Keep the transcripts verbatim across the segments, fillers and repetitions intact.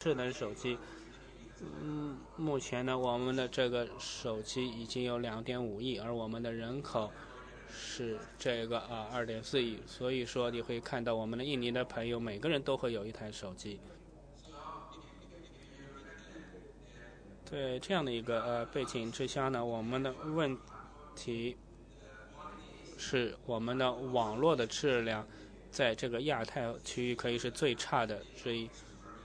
智能手机。嗯，目前呢，我们的这个手机已经有两点五亿，而我们的人口是这个啊二点四亿，所以说你会看到我们的印尼的朋友每个人都会有一台手机。对这样的一个呃背景之下呢，我们的问题是我们的网络的质量在这个亚太区域可以是最差的之一。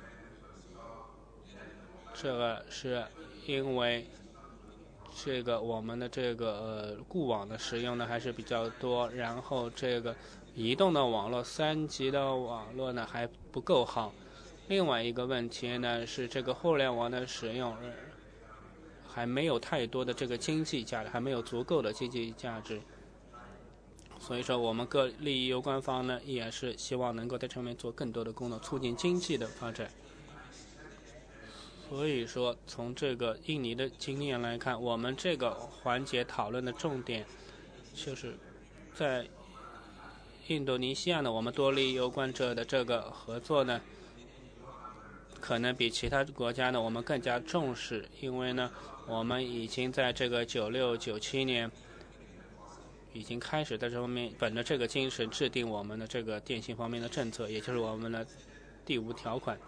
这个是因为这个我们的这个呃固网的使用呢还是比较多，然后这个移动的网络三 G 的网络呢还不够好。另外一个问题呢是这个互联网的使用还没有太多的这个经济价值，还没有足够的经济价值。所以说我们各利益攸关方呢也是希望能够在这方面做更多的工作，促进经济的发展。所以说从这个印尼的经验来看，我们这个环节讨论的重点就是在印度尼西亚呢，我们多利益攸关者的这个合作呢可能比其他国家呢我们更加重视，因为呢我们已经在这个九六九七年已经开始在这方面本着这个精神制定我们的这个电信方面的政策，也就是我们的第五条款。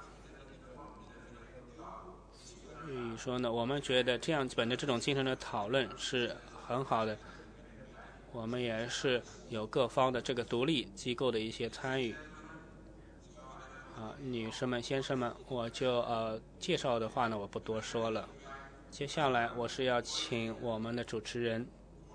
所以说呢，我们觉得这样本着这种精神的讨论是很好的。我们也是有各方的这个独立机构的一些参与。啊，女士们、先生们，我就呃介绍的话呢，我不多说了。接下来我是要请我们的主持人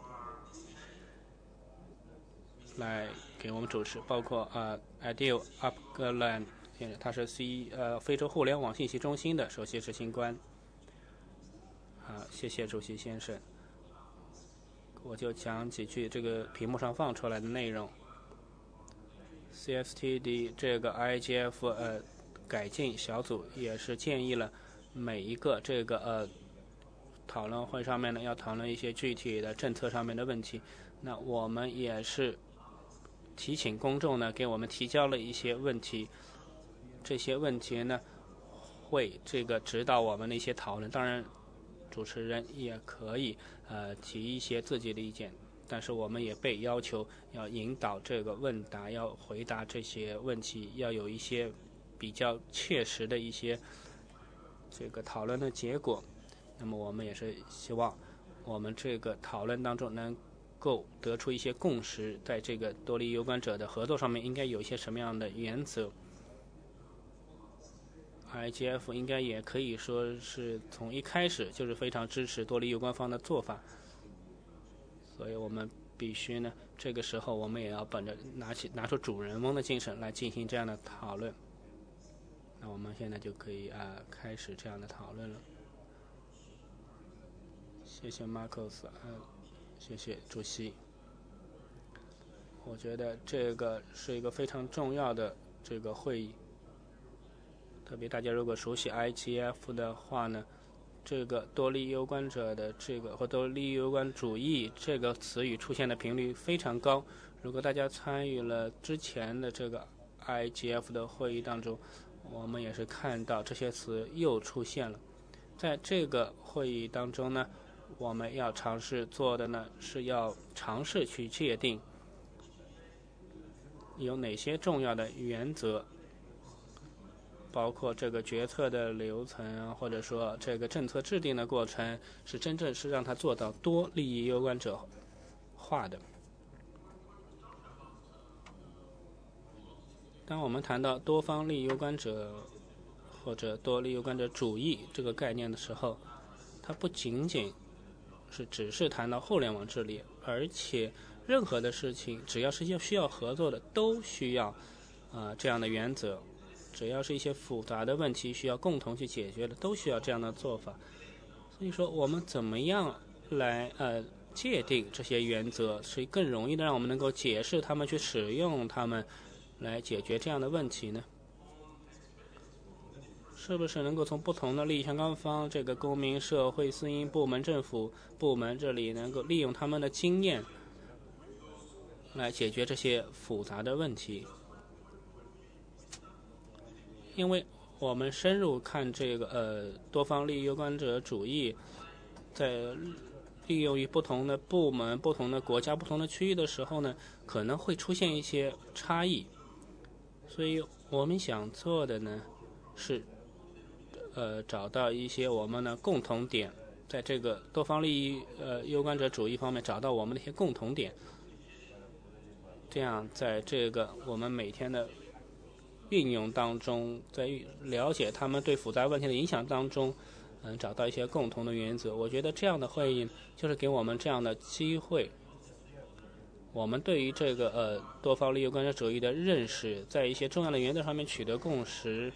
来给我们主持，包括呃 Adil Abgalan 先生，他是 C 呃非洲互联网信息中心的首席执行官。啊，谢谢主席先生。我就讲几句这个屏幕上放出来的内容。C S T D 这个 I G F 呃改进小组也是建议了每一个这个呃讨论会上面呢要讨论一些具体的政策上面的问题。那我们也是提请公众呢给我们提交了一些问题，这些问题呢会这个指导我们的一些讨论。当然主持人也可以呃提一些自己的意见，但是我们也被要求要引导这个问答，要回答这些问题，要有一些比较切实的一些这个讨论的结果。那么我们也是希望我们这个讨论当中能够得出一些共识，在这个多利益攸关者的合作上面应该有一些什么样的原则。I G F 应该也可以说是从一开始就是非常支持多利益攸关方的做法，所以我们必须呢，这个时候我们也要本着拿起拿出主人翁的精神来进行这样的讨论。那我们现在就可以啊、呃、开始这样的讨论了。谢谢 Marcos， 呃，谢谢主席。我觉得这个是一个非常重要的这个会议。特别大家如果熟悉 I G F 的话呢，这个多利益攸关者的这个或多利益攸关主义这个词语出现的频率非常高。如果大家参与了之前的这个 I G F 的会议当中，我们也是看到这些词又出现了。在这个会议当中呢，我们要尝试做的呢是要尝试去界定有哪些重要的原则，包括这个决策的流程，或者说这个政策制定的过程，是真正是让它做到多利益攸关者化的。当我们谈到多方利益攸关者或者多利益攸关者主义这个概念的时候，它不仅仅是只是谈到互联网治理，而且任何的事情只要是需要合作的都需要啊、呃、这样的原则，只要是一些复杂的问题需要共同去解决的都需要这样的做法。所以说我们怎么样来呃界定这些原则，是更容易的让我们能够解释它们，去使用它们来解决这样的问题呢？是不是能够从不同的利益相关方，这个公民社会、私营部门、政府部门这里能够利用他们的经验来解决这些复杂的问题？因为我们深入看这个呃多方利益攸关者主义，在利用于不同的部门、不同的国家、不同的区域的时候呢，可能会出现一些差异。所以我们想做的呢，是呃找到一些我们的共同点，在这个多方利益呃攸关者主义方面找到我们的一些共同点。这样，在这个我们每天的运用当中，在了解他们对复杂问题的影响当中，嗯，找到一些共同的原则。我觉得这样的会议就是给我们这样的机会，我们对于这个呃多方利益攸关者主义的认识，在一些重要的原则上面取得共识。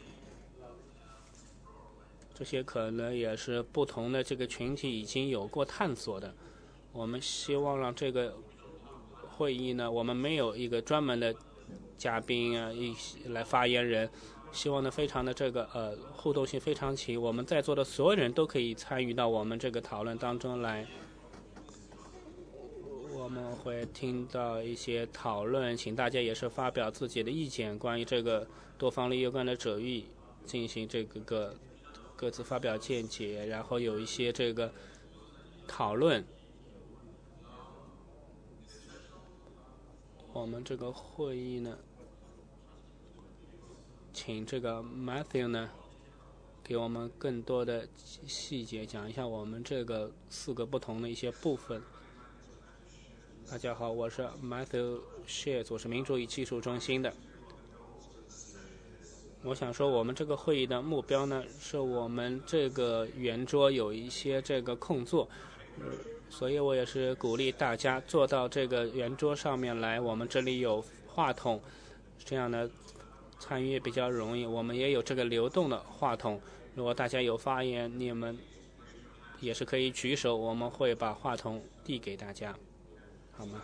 这些可能也是不同的这个群体已经有过探索的。我们希望让这个会议呢，我们没有一个专门的嘉宾啊，一来发言人，希望呢非常的这个呃互动性非常强，我们在座的所有人都可以参与到我们这个讨论当中来。我们会听到一些讨论，请大家也是发表自己的意见，关于这个多方利益攸关者主义进行这个个各自发表见解，然后有一些这个讨论。我们这个会议呢，请这个 Matthew 呢，给我们更多的细节，讲一下我们这个四个不同的一些部分。大家好，我是 Matthew Shears， 我是民主与技术中心的。我想说，我们这个会议的目标呢，是我们这个圆桌有一些这个空座。所以我也是鼓励大家坐到这个圆桌上面来，我们这里有话筒，这样呢参与也比较容易。我们也有这个流动的话筒，如果大家有发言，你们也是可以举手，我们会把话筒递给大家，好吗？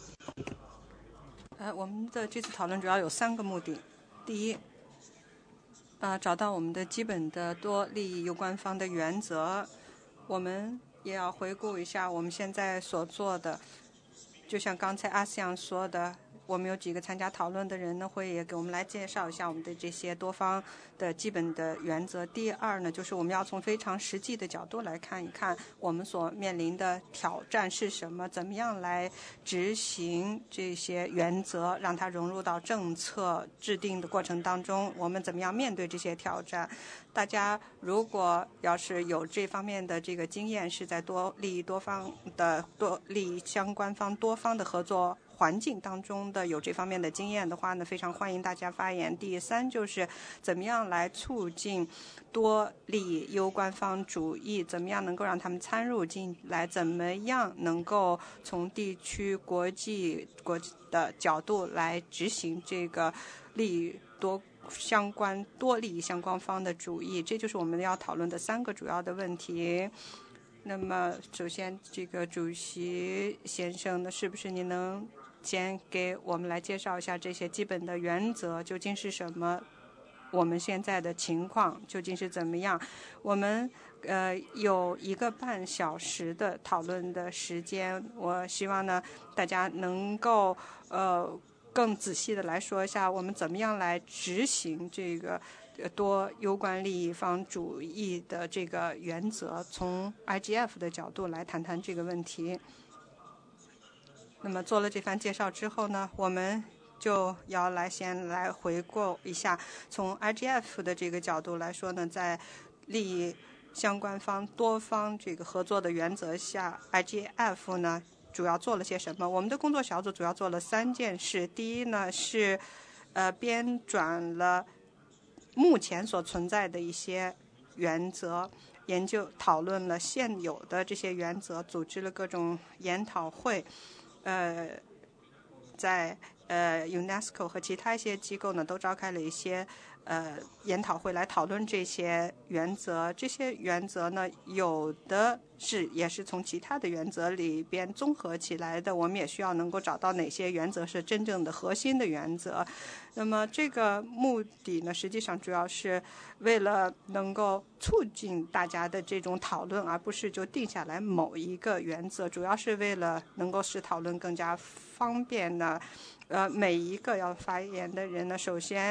呃，我们的这次讨论主要有三个目的。第一，呃，找到我们的基本的多利益攸关方的原则。我们也要回顾一下我们现在所做的，就像刚才阿斯扬说的，我们有几个参加讨论的人呢，会也给我们来介绍一下我们的这些多方的基本的原则。第二呢，就是我们要从非常实际的角度来看一看我们所面临的挑战是什么，怎么样来执行这些原则，让它融入到政策制定的过程当中，我们怎么样面对这些挑战。大家如果要是有这方面的这个经验，是在多利益多方的多利益相关方多方的合作环境当中的有这方面的经验的话呢，非常欢迎大家发言。第三就是怎么样来促进多利益攸关方主义，怎么样能够让他们参入进来，怎么样能够从地区、国际、国的角度来执行这个利益多相关多利益相关方的主义，这就是我们要讨论的三个主要的问题。那么，首先，这个主席先生呢，是不是你能先给我们来介绍一下这些基本的原则究竟是什么？我们现在的情况究竟是怎么样？我们呃有一个半小时的讨论的时间，我希望呢大家能够呃更仔细的来说一下，我们怎么样来执行这个多攸关利益方主义的这个原则，从 I G F 的角度来谈谈这个问题。那么做了这番介绍之后呢，我们就要来先来回顾一下，从 I G F 的这个角度来说呢，在利益相关方多方这个合作的原则下 ，I G F 呢主要做了些什么？我们的工作小组主要做了三件事。第一呢是呃编纂了目前所存在的一些原则，研究讨论了现有的这些原则，组织了各种研讨会。呃，在呃 UNESCO 和其他一些机构呢，都召开了一些呃研讨会来讨论这些原则。这些原则呢，有的是也是从其他的原则里边综合起来的。我们也需要能够找到哪些原则是真正的核心的原则。那么这个目的呢，实际上主要是为了能够促进大家的这种讨论，而不是就定下来某一个原则，主要是为了能够使讨论更加方便呢。呃，每一个要发言的人呢，首先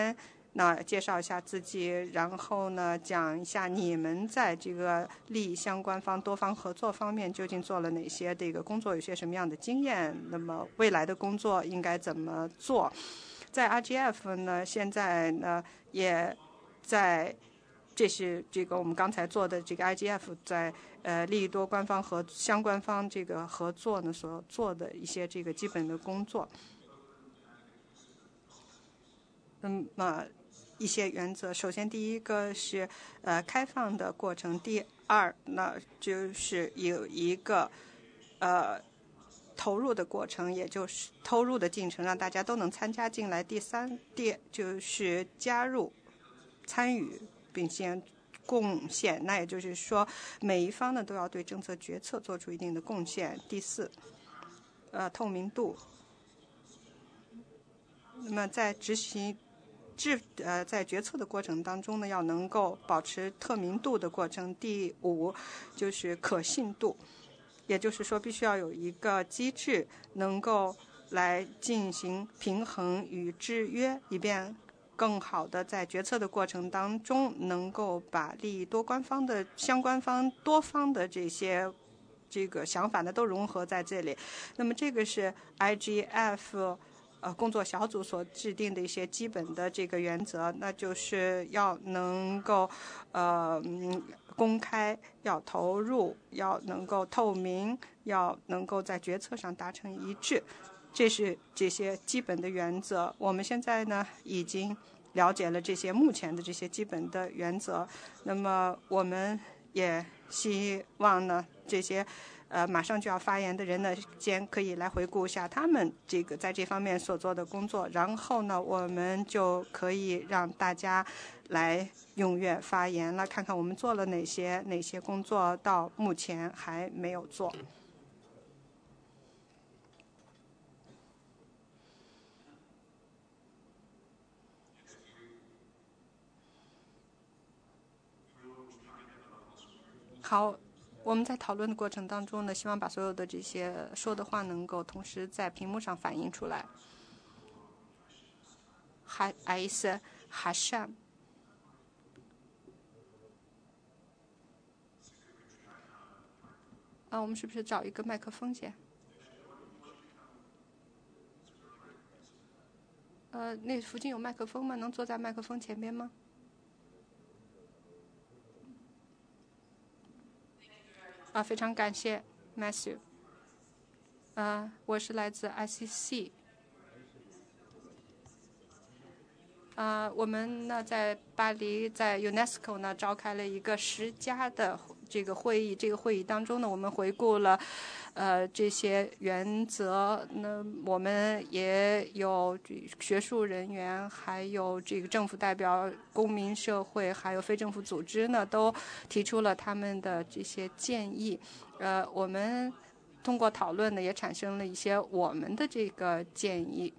那介绍一下自己，然后呢，讲一下你们在这个利益相关方、多方合作方面究竟做了哪些这个工作，有些什么样的经验？那么未来的工作应该怎么做？在 R G F 呢，现在呢也在，这是这个我们刚才做的这个 I G F 在呃利益多官方和相关方这个合作呢所做的一些这个基本的工作。那么一些原则，首先第一个是呃开放的过程，第二呢就是有一个呃投入的过程，也就是投入的进程，让大家都能参加进来。第三点就是加入、参与并且贡献，那也就是说每一方呢都要对政策决策做出一定的贡献。第四，呃透明度。那么在执行制呃在决策的过程当中呢，要能够保持透明度的过程。第五就是可信度，也就是说必须要有一个机制能够来进行平衡与制约，以便更好的在决策的过程当中能够把利益多官方的相关方多方的这些这个想法呢都融合在这里。那么这个是 I G F呃，工作小组所制定的一些基本的这个原则，那就是要能够呃嗯公开，要投入，要能够透明，要能够在决策上达成一致，这是这些基本的原则。我们现在呢已经了解了这些目前的这些基本的原则，那么我们也希望呢这些呃，马上就要发言的人呢，先可以来回顾一下他们这个在这方面所做的工作，然后呢，我们就可以让大家来踊跃发言了，看看我们做了哪些哪些工作到目前还没有做。好。我们在讨论的过程当中呢，希望把所有的这些说的话能够同时在屏幕上反映出来。哈艾斯哈善，啊，我们是不是找一个麦克风先？呃，那附近有麦克风吗？能坐在麦克风前边吗？啊，非常感谢 Matthew。呃，我是来自 I C C。啊、呃，我们呢在巴黎，在 UNESCO 呢召开了一个十佳的这个会议。这个会议当中呢，我们回顾了呃这些原则。那我们也有学术人员，还有这个政府代表、公民社会，还有非政府组织呢，都提出了他们的这些建议。呃，我们通过讨论呢，也产生了一些我们的这个建议。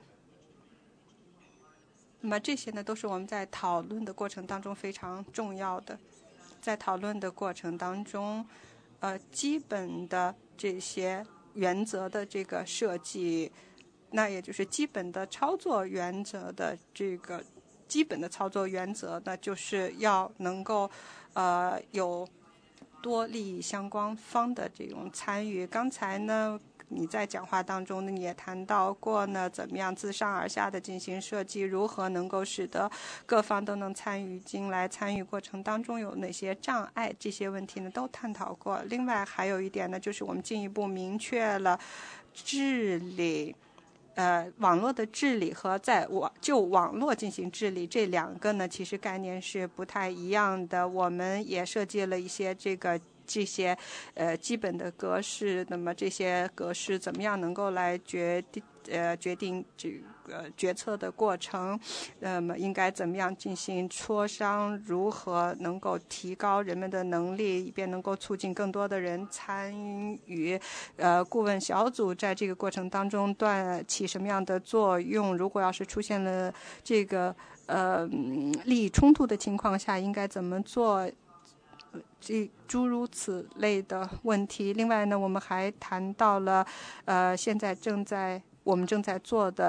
那么这些呢，都是我们在讨论的过程当中非常重要的。在讨论的过程当中，呃，基本的这些原则的这个设计，那也就是基本的操作原则的这个基本的操作原则呢，就是要能够呃有多利益相关方的这种参与。刚才呢，你在讲话当中呢，你也谈到过呢，怎么样自上而下的进行设计，如何能够使得各方都能参与进来，参与过程当中有哪些障碍，这些问题呢都探讨过。另外还有一点呢，就是我们进一步明确了治理。呃，网络的治理和在网就网络进行治理这两个呢，其实概念是不太一样的。我们也设计了一些这个这些呃基本的格式，那么这些格式怎么样能够来决定呃决定这个决策的过程？那么应该怎么样进行磋商？如何能够提高人们的能力，以便能够促进更多的人参与？呃，顾问小组在这个过程当中断起什么样的作用？如果要是出现了这个呃利益冲突的情况下，应该怎么做？这诸如此类的问题。另外呢，我们还谈到了呃现在正在我们正在做的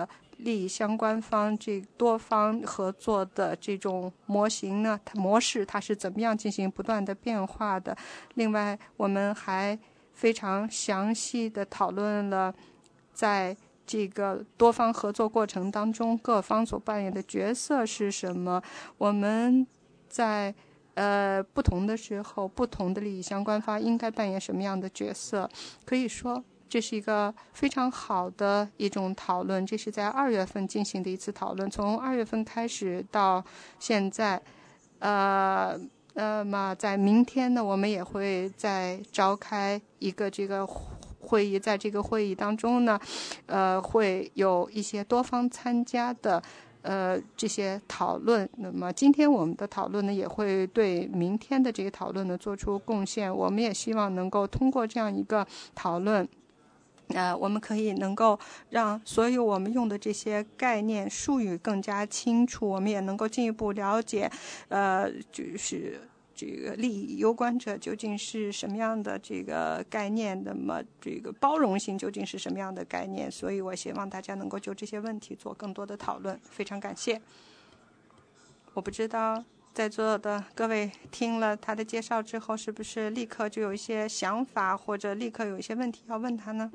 利益相关方这多方合作的这种模型呢，它模式它是怎么样进行不断的变化的。另外，我们还非常详细的讨论了在这个多方合作过程当中各方所扮演的角色是什么。我们在呃不同的时候，不同的利益相关方应该扮演什么样的角色。可以说这是一个非常好的一种讨论，这是在二月份进行的一次讨论。从二月份开始到现在，呃，那么在明天呢，我们也会再召开一个这个会议，在这个会议当中呢，呃，会有一些多方参加的。呃，这些讨论，那么今天我们的讨论呢，也会对明天的这个讨论呢做出贡献。我们也希望能够通过这样一个讨论。呃，我们可以能够让所有我们用的这些概念术语更加清楚，我们也能够进一步了解，呃，就是这个利益攸关者究竟是什么样的这个概念，那么这个包容性究竟是什么样的概念。所以我希望大家能够就这些问题做更多的讨论。非常感谢。我不知道在座的各位听了他的介绍之后，是不是立刻就有一些想法，或者立刻有一些问题要问他呢？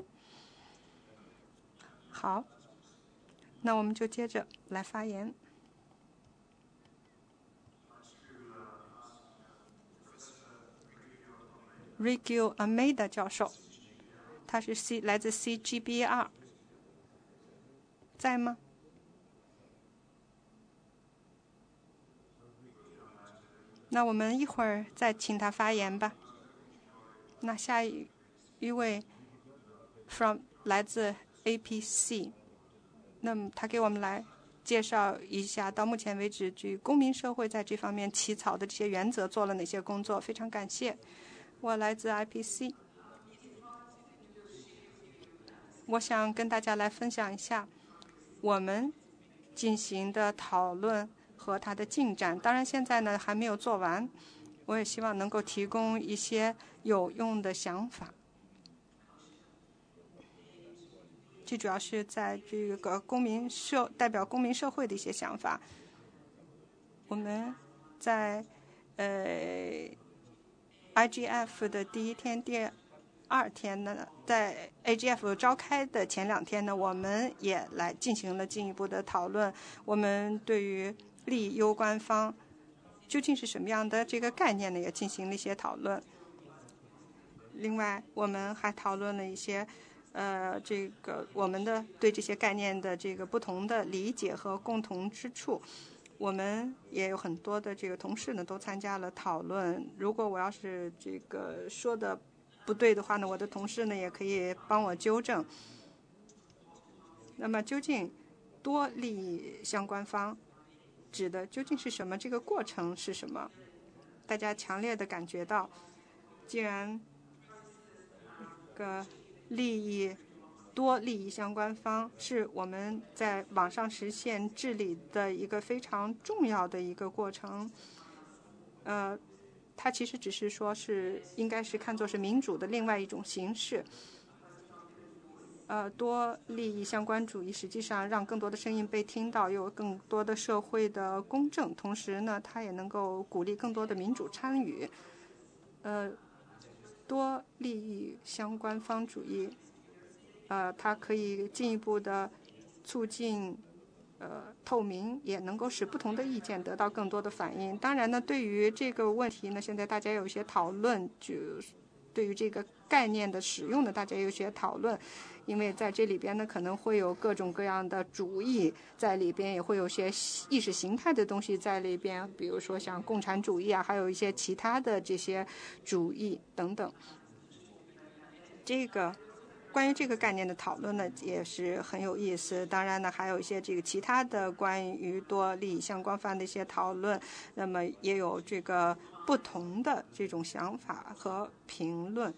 好，那我们就接着来发言。Ricky Almeida 教授，他是 C 来自 C G B R， 在吗？那我们一会儿再请他发言吧。那下一一位 from 来自 A P C， 那么他给我们来介绍一下到目前为止据公民社会在这方面起草的这些原则做了哪些工作。非常感谢。我来自 I P C， 我想跟大家来分享一下我们进行的讨论和它的进展。当然现在呢还没有做完，我也希望能够提供一些有用的想法。这主要是在这个公民社代表公民社会的一些想法。我们在呃 I G F 的第一天、第二天呢，在 A G F 召开的前两天呢，我们也来进行了进一步的讨论。我们对于利益攸关方究竟是什么样的这个概念呢，也进行了一些讨论。另外，我们还讨论了一些。呃，这个我们的对这些概念的这个不同的理解和共同之处，我们也有很多的这个同事呢都参加了讨论。如果我要是这个说的不对的话呢，我的同事呢也可以帮我纠正。那么，究竟多利益相关方指的究竟是什么？这个过程是什么？大家强烈的感觉到，既然个利益多利益相关方是我们在网上实现治理的一个非常重要的一个过程。呃，它其实只是说是应该是看作是民主的另外一种形式。呃，多利益相关主义实际上让更多的声音被听到，有更多的社会的公正，同时呢，它也能够鼓励更多的民主参与。呃。多利益相关方主义，呃，它可以进一步的促进呃透明，也能够使不同的意见得到更多的反映。当然呢，对于这个问题呢，现在大家有一些讨论，就对于这个概念的使用呢，大家有一些讨论。因为在这里边呢，可能会有各种各样的主义在里边，也会有些意识形态的东西在里边，比如说像共产主义啊，还有一些其他的这些主义等等。这个关于这个概念的讨论呢，也是很有意思。当然呢，还有一些这个其他的关于多利益相关方的一些讨论，那么也有这个不同的这种想法和评论。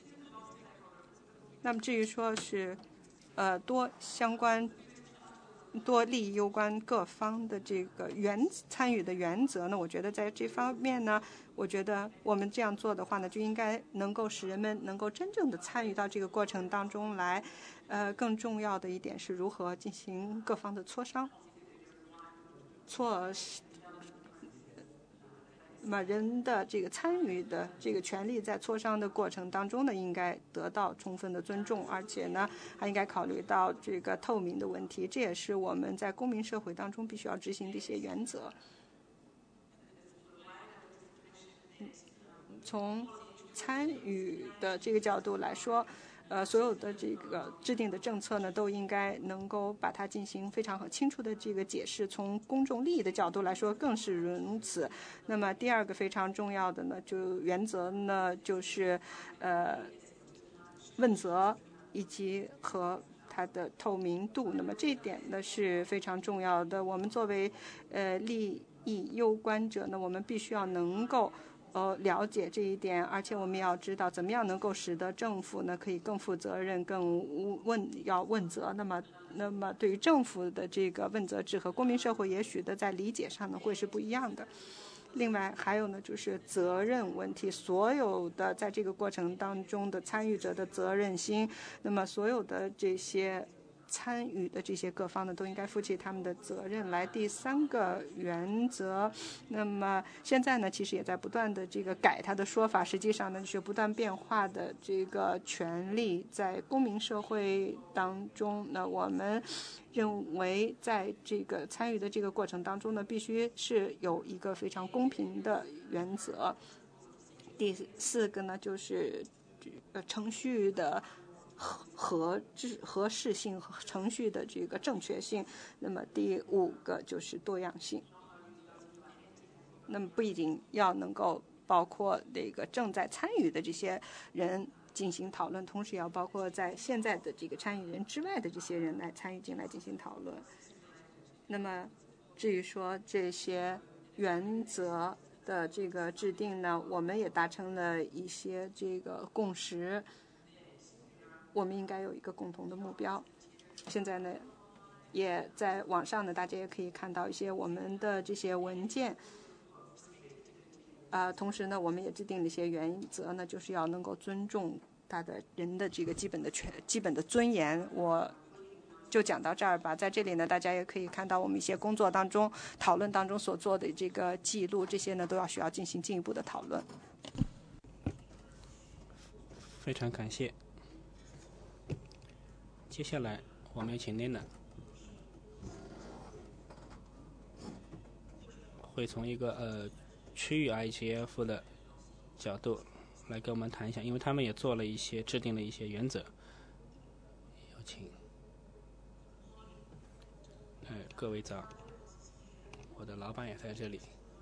那么至于说是，呃，多相关多利益攸关各方的这个原参与的原则呢，我觉得在这方面呢，我觉得我们这样做的话呢，就应该能够使人们能够真正的参与到这个过程当中来。呃，更重要的一点是如何进行各方的磋商。错，那么人的这个参与的这个权利在磋商的过程当中呢，应该得到充分的尊重，而且呢，还应该考虑到这个透明的问题，这也是我们在公民社会当中必须要执行的一些原则。从参与的这个角度来说，呃，所有的这个制定的政策呢，都应该能够把它进行非常很清楚的这个解释。从公众利益的角度来说，更是如此。那么第二个非常重要的呢，就原则呢，就是呃问责以及和它的透明度。那么这一点呢是非常重要的。我们作为呃利益攸关者呢，我们必须要能够。呃，了解这一点，而且我们要知道怎么样能够使得政府呢可以更负责任、更问要问责。那么，那么对于政府的这个问责制和公民社会，也许的在理解上呢会是不一样的。另外还有呢就是责任问题，所有的在这个过程当中的参与者的责任心，那么所有的这些。参与的这些各方呢，都应该负起他们的责任来。第三个原则，那么现在呢，其实也在不断的这个改它的说法，实际上呢，就是不断变化的这个权利在公民社会当中。那我们认为，在这个参与的这个过程当中呢，必须是有一个非常公平的原则。第四个呢，就是这个程序的。合制合适性和程序的这个正确性。那么第五个就是多样性。那么不一定要能够包括这个正在参与的这些人进行讨论，同时也要包括在现在的这个参与人之外的这些人来参与进来进行讨论。那么至于说这些原则的这个制定呢，我们也达成了一些这个共识。我们应该有一个共同的目标。现在呢，也在网上呢，大家也可以看到一些我们的这些文件。啊、呃，同时呢，我们也制定了一些原则呢，就是要能够尊重他的人的这个基本的权、基本的尊严。我就讲到这儿吧。在这里呢，大家也可以看到我们一些工作当中、讨论当中所做的这个记录，这些呢都要需要进行进一步的讨论。 非常感谢。接下来我们请 Nina 会从一个呃区域 I G F 的角度来跟我们谈一下，因为他们也做了一些制定了一些原则。有请。呃，各位早，我的老板也在这里，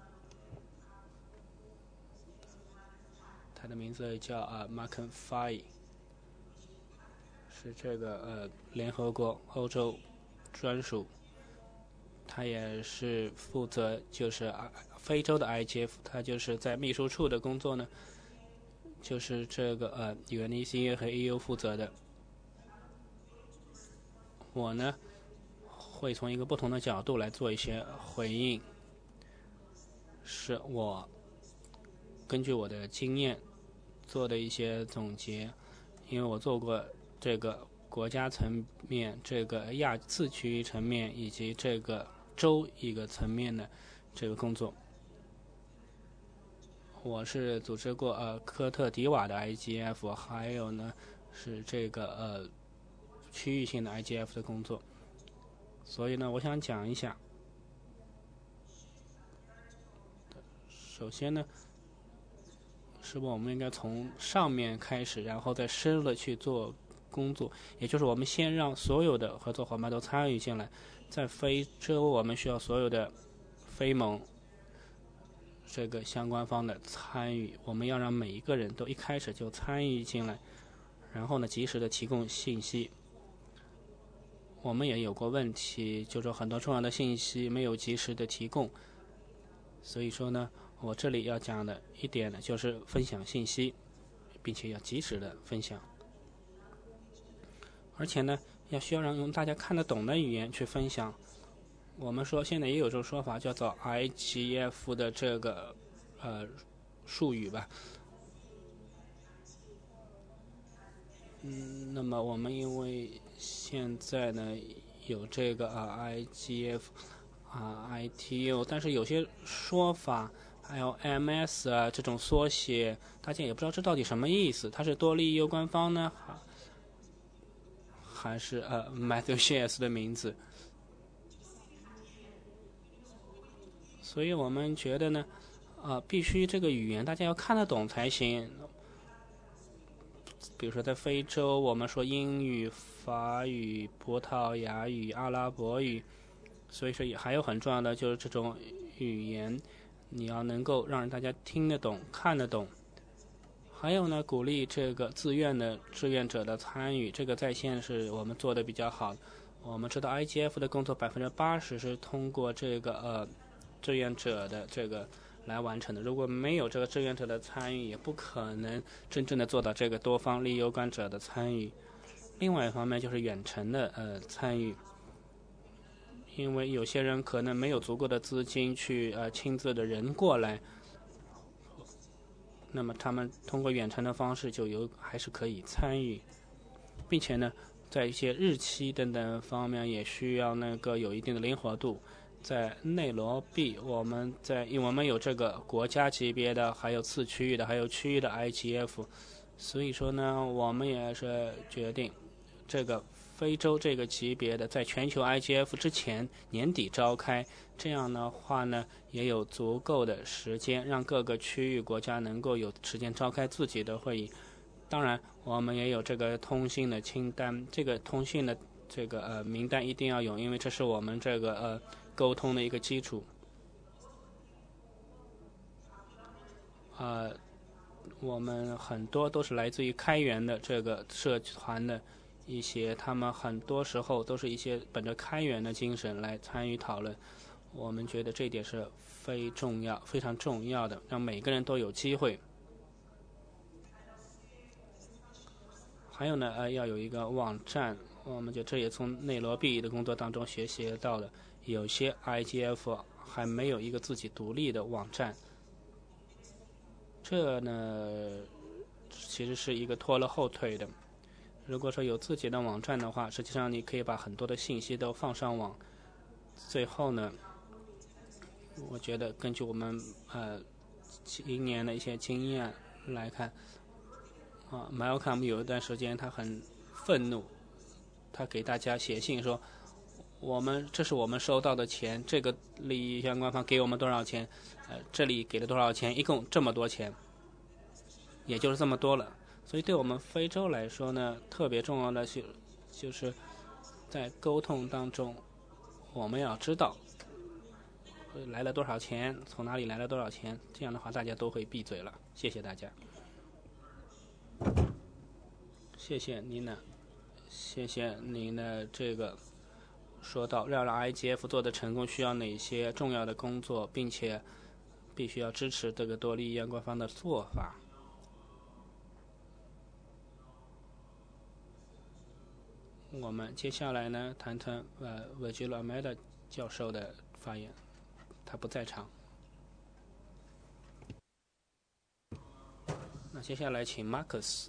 他的名字叫啊 Mark Fay。是这个呃联合国欧洲专属，他也是负责就是啊非洲的 I G F， 他就是在秘书处的工作呢，就是这个呃远离新约和 E U 负责的。我呢会从一个不同的角度来做一些回应，是我根据我的经验做的一些总结，因为我做过这个国家层面、这个亚次区域层面以及这个州一个层面的这个工作。我是组织过呃科特迪瓦的 I G F， 还有呢是这个呃区域性的 I G F 的工作。所以呢，我想讲一下。首先呢，是不是我们应该从上面开始，然后再深入的去做工作，也就是我们先让所有的合作伙伴都参与进来。在非洲，我们需要所有的非盟这个相关方的参与，我们要让每一个人都一开始就参与进来，然后呢，及时的提供信息。我们也有过问题，就是很多重要的信息没有及时的提供，所以说呢，我这里要讲的一点呢，就是分享信息，并且要及时的分享。而且呢， 要需要让用大家看得懂的语言去分享。我们说现在也有这种说法，叫做 I G F 的这个呃术语吧。嗯，那么我们因为现在呢有这个啊 I G F 啊 I T U， 但是有些说法还有 M S 啊这种缩写，大家也不知道这到底什么意思。它是多利益攸关方呢，还是呃 Matthew Shares 的名字？所以我们觉得呢，呃，必须这个语言大家要看得懂才行。比如说在非洲，我们说英语、法语、葡萄牙语、阿拉伯语，所以说也还有很重要的就是这种语言，你要能够让大家听得懂、看得懂。还有呢，鼓励这个自愿的志愿者的参与，这个在线是我们做的比较好。我们知道 I G F 的工作百分之八十是通过这个呃志愿者的这个来完成的。如果没有这个志愿者的参与，也不可能真正的做到这个多方利益攸关者的参与。另外一方面就是远程的呃参与，因为有些人可能没有足够的资金去呃亲自的人过来，那么他们通过远程的方式就有还是可以参与，并且呢，在一些日期等等方面也需要那个有一定的灵活度。在内罗毕，我们在因为我们有这个国家级别的，还有次区域的，还有区域的 I G F， 所以说呢，我们也是决定这个非洲这个级别的在全球 I G F 之前年底召开，这样的话呢，也有足够的时间让各个区域国家能够有时间召开自己的会议。当然，我们也有这个通信的清单，这个通信的这个呃名单一定要有，因为这是我们这个呃沟通的一个基础。呃，我们很多都是来自于开源的这个社团的一些，他们很多时候都是一些本着开源的精神来参与讨论。我们觉得这一点是非重要、非常重要的，让每个人都有机会。还有呢，呃，要有一个网站，我们觉得这也从内罗毕的工作当中学习到的。有些 I G F 还没有一个自己独立的网站，这呢其实是一个拖了后腿的。如果说有自己的网站的话，实际上你可以把很多的信息都放上网。最后呢，我觉得根据我们呃今年的一些经验来看，啊 ，Malcolm 有一段时间他很愤怒，他给大家写信说，我们这是我们收到的钱，这个利益相关方给我们多少钱，呃，这里给了多少钱，一共这么多钱，也就是这么多了。所以对我们非洲来说呢，特别重要的是，就是在沟通当中，我们要知道来了多少钱，从哪里来了多少钱，这样的话大家都会闭嘴了。谢谢大家。谢谢您呢，谢谢您的这个说到要让 I G F 做的成功需要哪些重要的工作，并且必须要支持这个多利益相关方的做法。我们接下来呢，谈谈呃 Virgilio Almeida 教授的发言，他不在场。那接下来请 Marcus，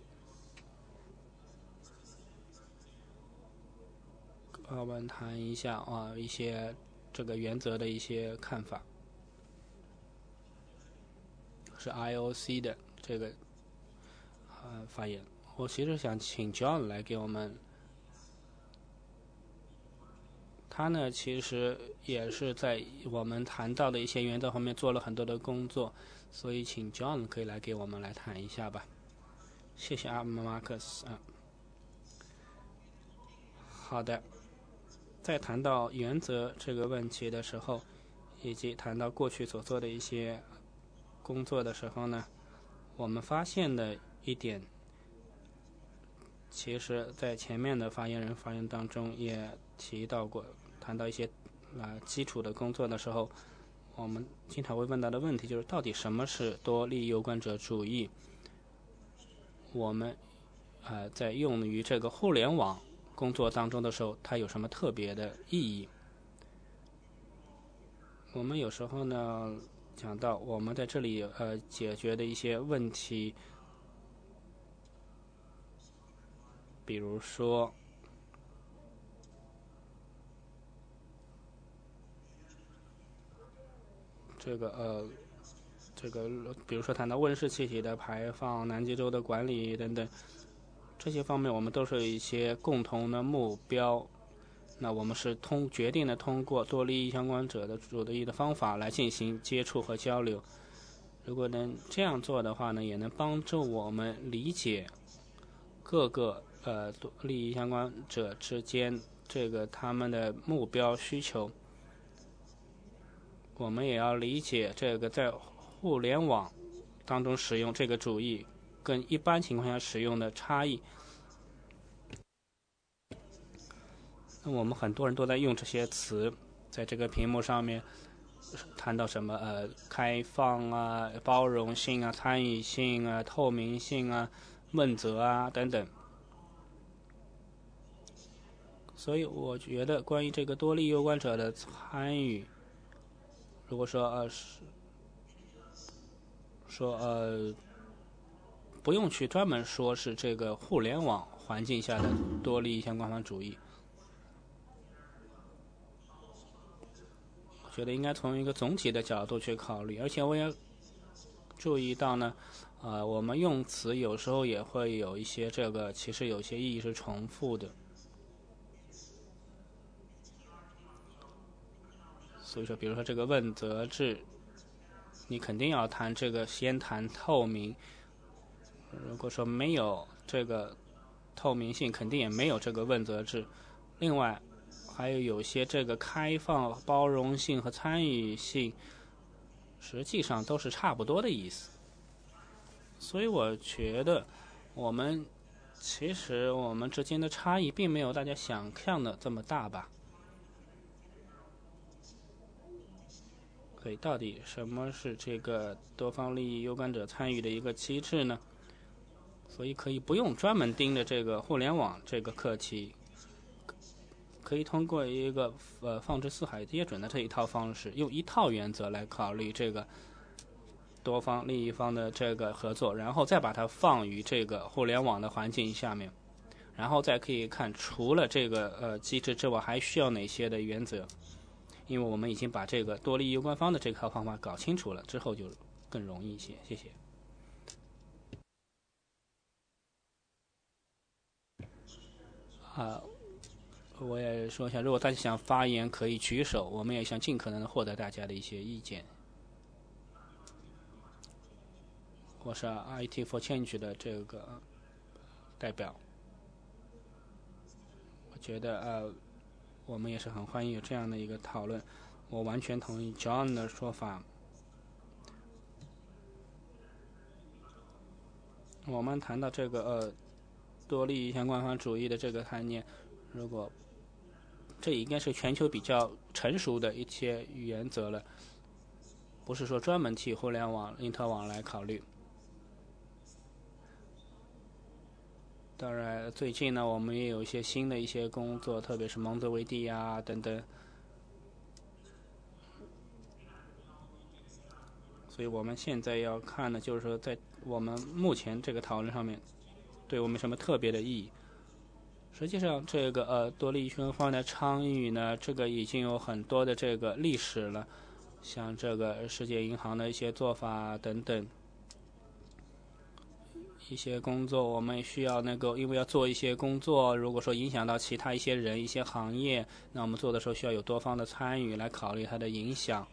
我们谈一下啊一些这个原则的一些看法，是 I O C 的这个呃发言。我其实想请 John 来给我们。他呢，其实也是在我们谈到的一些原则方面做了很多的工作，所以请 John 可以来给我们来谈一下吧。谢谢啊 ，Marcus 啊。好的，在谈到原则这个问题的时候，以及谈到过去所做的一些工作的时候呢，我们发现的一点，其实在前面的发言人发言当中也提到过。谈到一些啊、呃、基础的工作的时候，我们经常会问到的问题就是，到底什么是多利益攸关者主义？我们呃在用于这个互联网工作当中的时候，它有什么特别的意义。我们有时候呢讲到我们在这里呃解决的一些问题，比如说这个呃这个比如说谈到温室气体的排放、南极洲的管理等等，这些方面我们都是一些共同的目标。那我们是通决定的通过多利益相关者的主义的方法来进行接触和交流。如果能这样做的话呢，也能帮助我们理解各个呃利益相关者之间这个他们的目标需求。我们也要理解这个在互联网当中使用这个主义跟一般情况下使用的差异。那我们很多人都在用这些词，在这个屏幕上面谈到什么呃开放啊、包容性啊、参与性啊、透明性啊、问责啊等等。所以我觉得关于这个多利益攸关者的参与，如果说呃是说呃不用去专门说是这个互联网环境下的多利益相关方主义，我觉得应该从一个总体的角度去考虑。而且我也注意到呢，呃，我们用词有时候也会有一些这个其实有些意义是重复的。所以说比如说这个问责制，你肯定要谈这个先谈透明，如果说没有这个透明性，肯定也没有这个问责制。另外还有有些这个开放、包容性和参与性实际上都是差不多的意思。所以我觉得我们其实我们之间的差异并没有大家想象的这么大吧。所以到底什么是这个多方利益攸关者参与的一个机制呢？所以可以不用专门盯着这个互联网这个课题，可以通过一个呃放之四海皆准的这一套方式，用一套原则来考虑这个多方利益方的这个合作，然后再把它放于这个互联网的环境下面，然后再可以看除了这个呃机制之外还需要哪些的原则。因为我们已经把这个多利益攸关方的这套方法搞清楚了，之后就更容易一些。谢谢。啊，我也说一下，如果大家想发言可以举手，我们也想尽可能的获得大家的一些意见。我是 I T for Change 的这个代表，我觉得呃我们也是很欢迎有这样的一个讨论。我完全同意 John 的说法。我们谈到这个呃多利益相关方主义的这个概念，如果这应该是全球比较成熟的一些原则了，不是说专门替互联网、因特网来考虑。当然，最近呢，我们也有一些新的一些工作，特别是蒙泽维蒂啊等等。所以我们现在要看的就是说，在我们目前这个讨论上面，对我们什么特别的意义？实际上，这个呃多利益相关方的倡议呢，这个已经有很多的这个历史了，像这个世界银行的一些做法等等。一些工作我们需要能够，因为要做一些工作，如果说影响到其他一些人、一些行业，那我们做的时候需要有多方的参与来考虑它的影响。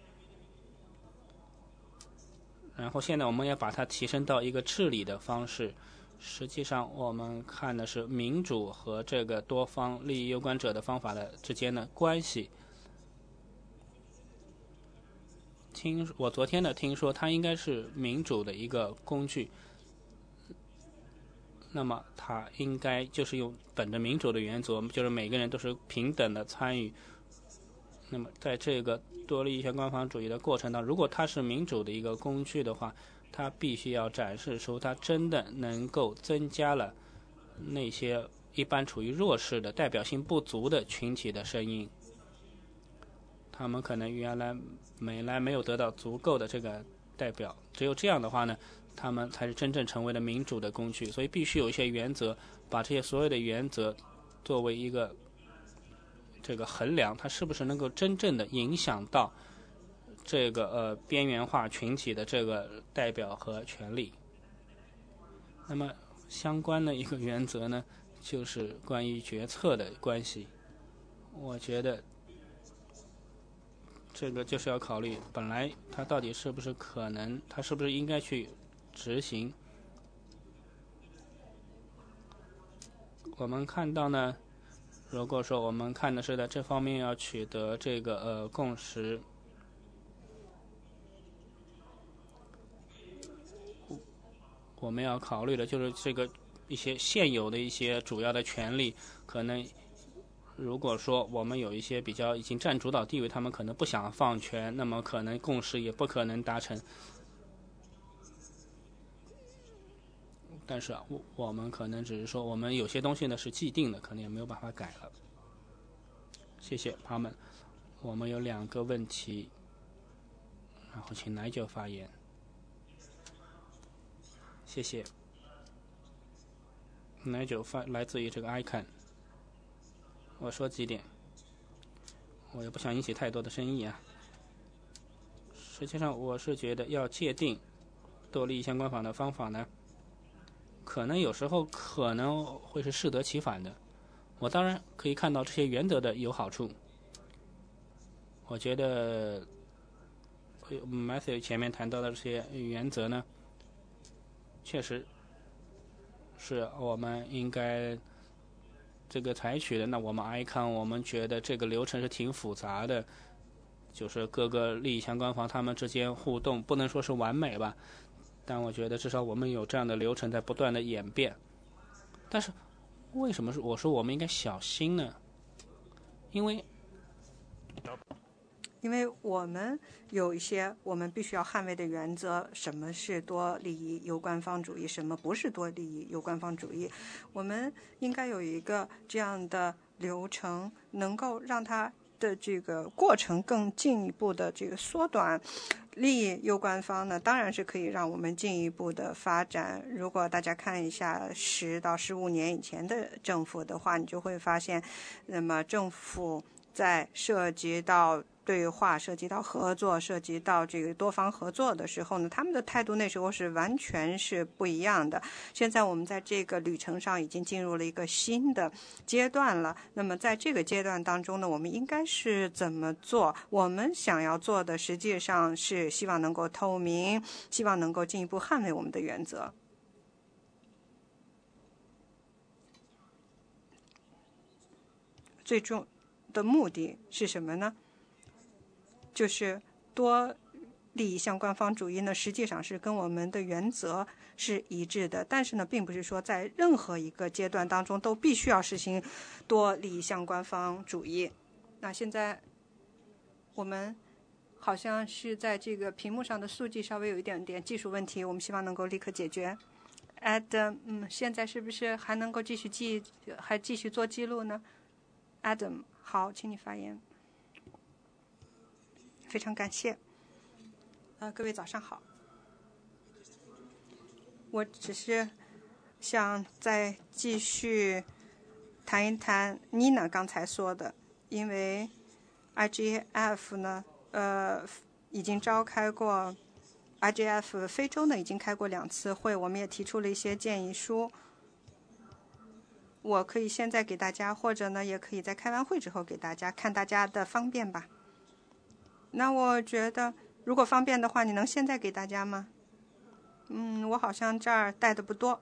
然后现在我们要把它提升到一个治理的方式，实际上我们看的是民主和这个多方利益攸关者的方法的之间的关系。听我昨天呢听说它应该是民主的一个工具，那么它应该就是用本着民主的原则，就是每个人都是平等的参与。那么在这个多利益相关方主义的过程当中，如果它是民主的一个工具的话，它必须要展示出它真的能够增加了那些一般处于弱势的、代表性不足的群体的声音。他们可能原来本来没有得到足够的这个代表，只有这样的话呢，他们才是真正成为了民主的工具。所以必须有一些原则，把这些所有的原则作为一个这个衡量，它是不是能够真正的影响到这个呃边缘化群体的这个代表和权利。那么相关的一个原则呢，就是关于决策的关系。我觉得这个就是要考虑本来它到底是不是可能，它是不是应该去执行。我们看到呢，如果说我们看的是在这方面要取得这个呃共识，我们要考虑的就是这个一些现有的一些主要的权利，可能如果说我们有一些比较已经占主导地位，他们可能不想放权，那么可能共识也不可能达成。但是啊，我我们可能只是说，我们有些东西呢是既定的，可能也没有办法改了。谢谢他们。我们有两个问题，然后请奶酒发言。谢谢。奶酒发来自于这个 icon。我说几点，我也不想引起太多的争议啊。实际上，我是觉得要界定多利益相关法的方法呢，可能有时候可能会是适得其反的。我当然可以看到这些原则的有好处。我觉得 Matthew 前面谈到的这些原则呢，确实是我们应该这个采取的。那我们 icon 我们觉得这个流程是挺复杂的，就是各个利益相关方他们之间互动不能说是完美吧，但我觉得至少我们有这样的流程在不断的演变。但是为什么是我说我们应该小心呢？因为因为我们有一些我们必须要捍卫的原则，什么是多利益攸关方主义，什么不是多利益攸关方主义，我们应该有一个这样的流程，能够让它的这个过程更进一步的这个缩短。利益攸关方呢，当然是可以让我们进一步的发展。如果大家看一下十到十五年以前的政府的话，你就会发现，那么政府在涉及到对话、涉及到合作、涉及到这个多方合作的时候呢，他们的态度那时候是完全是不一样的。现在我们在这个旅程上已经进入了一个新的阶段了。那么在这个阶段当中呢，我们应该是怎么做？我们想要做的实际上是希望能够透明，希望能够进一步捍卫我们的原则。最终的目的是什么呢？就是多利益相关方主义呢，实际上是跟我们的原则是一致的，但是呢，并不是说在任何一个阶段当中都必须要实行多利益相关方主义。那现在我们好像是在这个屏幕上的数据稍微有一点点技术问题，我们希望能够立刻解决。Adam， 嗯，现在是不是还能够继续记，还继续做记录呢 ？Adam， 好，请你发言。非常感谢。呃，各位早上好。我只是想再继续谈一谈妮娜刚才说的，因为 I G F 呢，呃，已经召开过 I G F 非洲呢已经开过两次会，我们也提出了一些建议书。我可以现在给大家，或者呢也可以在开完会之后给大家，看大家的方便吧。那我觉得，如果方便的话，你能现在给大家吗？嗯，我好像这儿带的不多。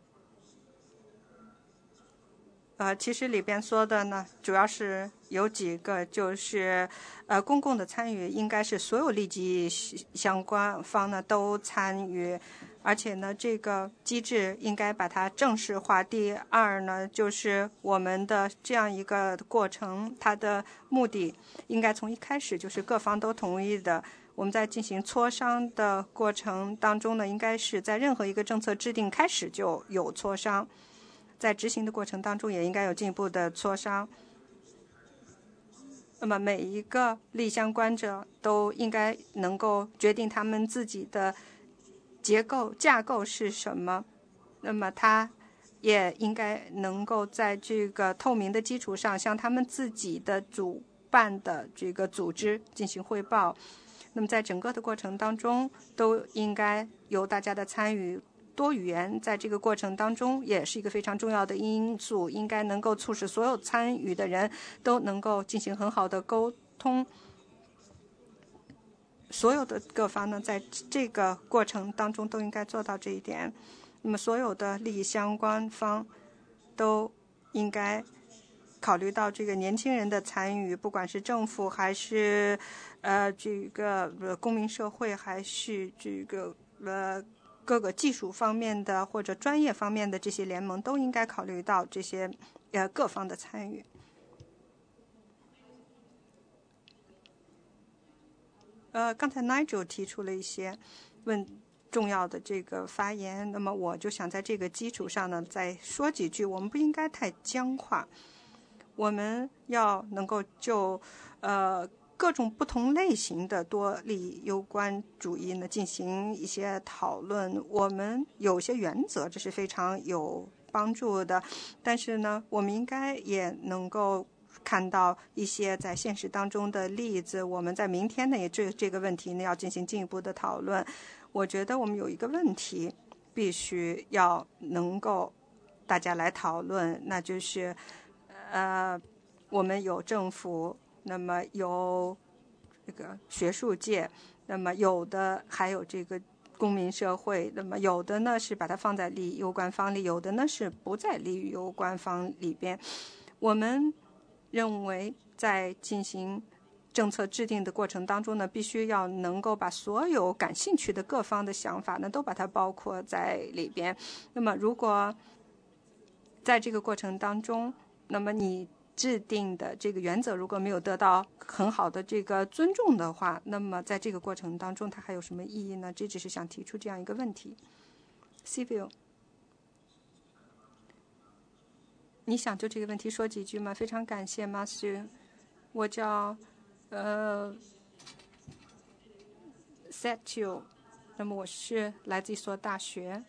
呃，其实里边说的呢，主要是有几个，就是呃，公共的参与应该是所有利益相关方呢都参与，而且呢，这个机制应该把它正式化。第二呢，就是我们的这样一个过程，它的目的应该从一开始就是各方都同意的。我们在进行磋商的过程当中呢，应该是在任何一个政策制定开始就有磋商。 在执行的过程当中也应该有进一步的磋商。那么每一个利益相关者都应该能够决定他们自己的结构架构是什么，那么他也应该能够在这个透明的基础上向他们自己的主办的这个组织进行汇报。那么在整个的过程当中都应该有大家的参与。多语言在这个过程当中也是一个非常重要的因素，应该能够促使所有参与的人都能够进行很好的沟通。所有的各方呢，在这个过程当中都应该做到这一点。那么，所有的利益相关方都应该考虑到这个年轻人的参与，不管是政府还是呃这个呃公民社会，还是这个呃。各个技术方面的或者专业方面的这些联盟都应该考虑到这些呃各方的参与。呃，刚才 Nigel 提出了一些问重要的这个发言，那么我就想在这个基础上呢再说几句。我们不应该太僵化，我们要能够就呃。各种不同类型的多利攸关主义呢进行一些讨论，我们有些原则，这是非常有帮助的。但是呢，我们应该也能够看到一些在现实当中的例子。我们在明天呢也这这个问题呢要进行进一步的讨论。我觉得我们有一个问题必须要能够大家来讨论，那就是呃，我们有政府。那么有这个学术界，那么有的还有这个公民社会，那么有的呢是把它放在利益攸关方里，有的呢是不在利益攸关方里边。我们认为在进行政策制定的过程当中呢，必须要能够把所有感兴趣的各方的想法呢都把它包括在里边。那么如果在这个过程当中，那么你制定的这个原则如果没有得到很好的这个尊重的话，那么在这个过程当中它还有什么意义呢？这只是想提出这样一个问题。Civil， 你想就这个问题说几句吗？非常感谢 Matthew， 我叫呃 Setio， 那么我是来自一所大学。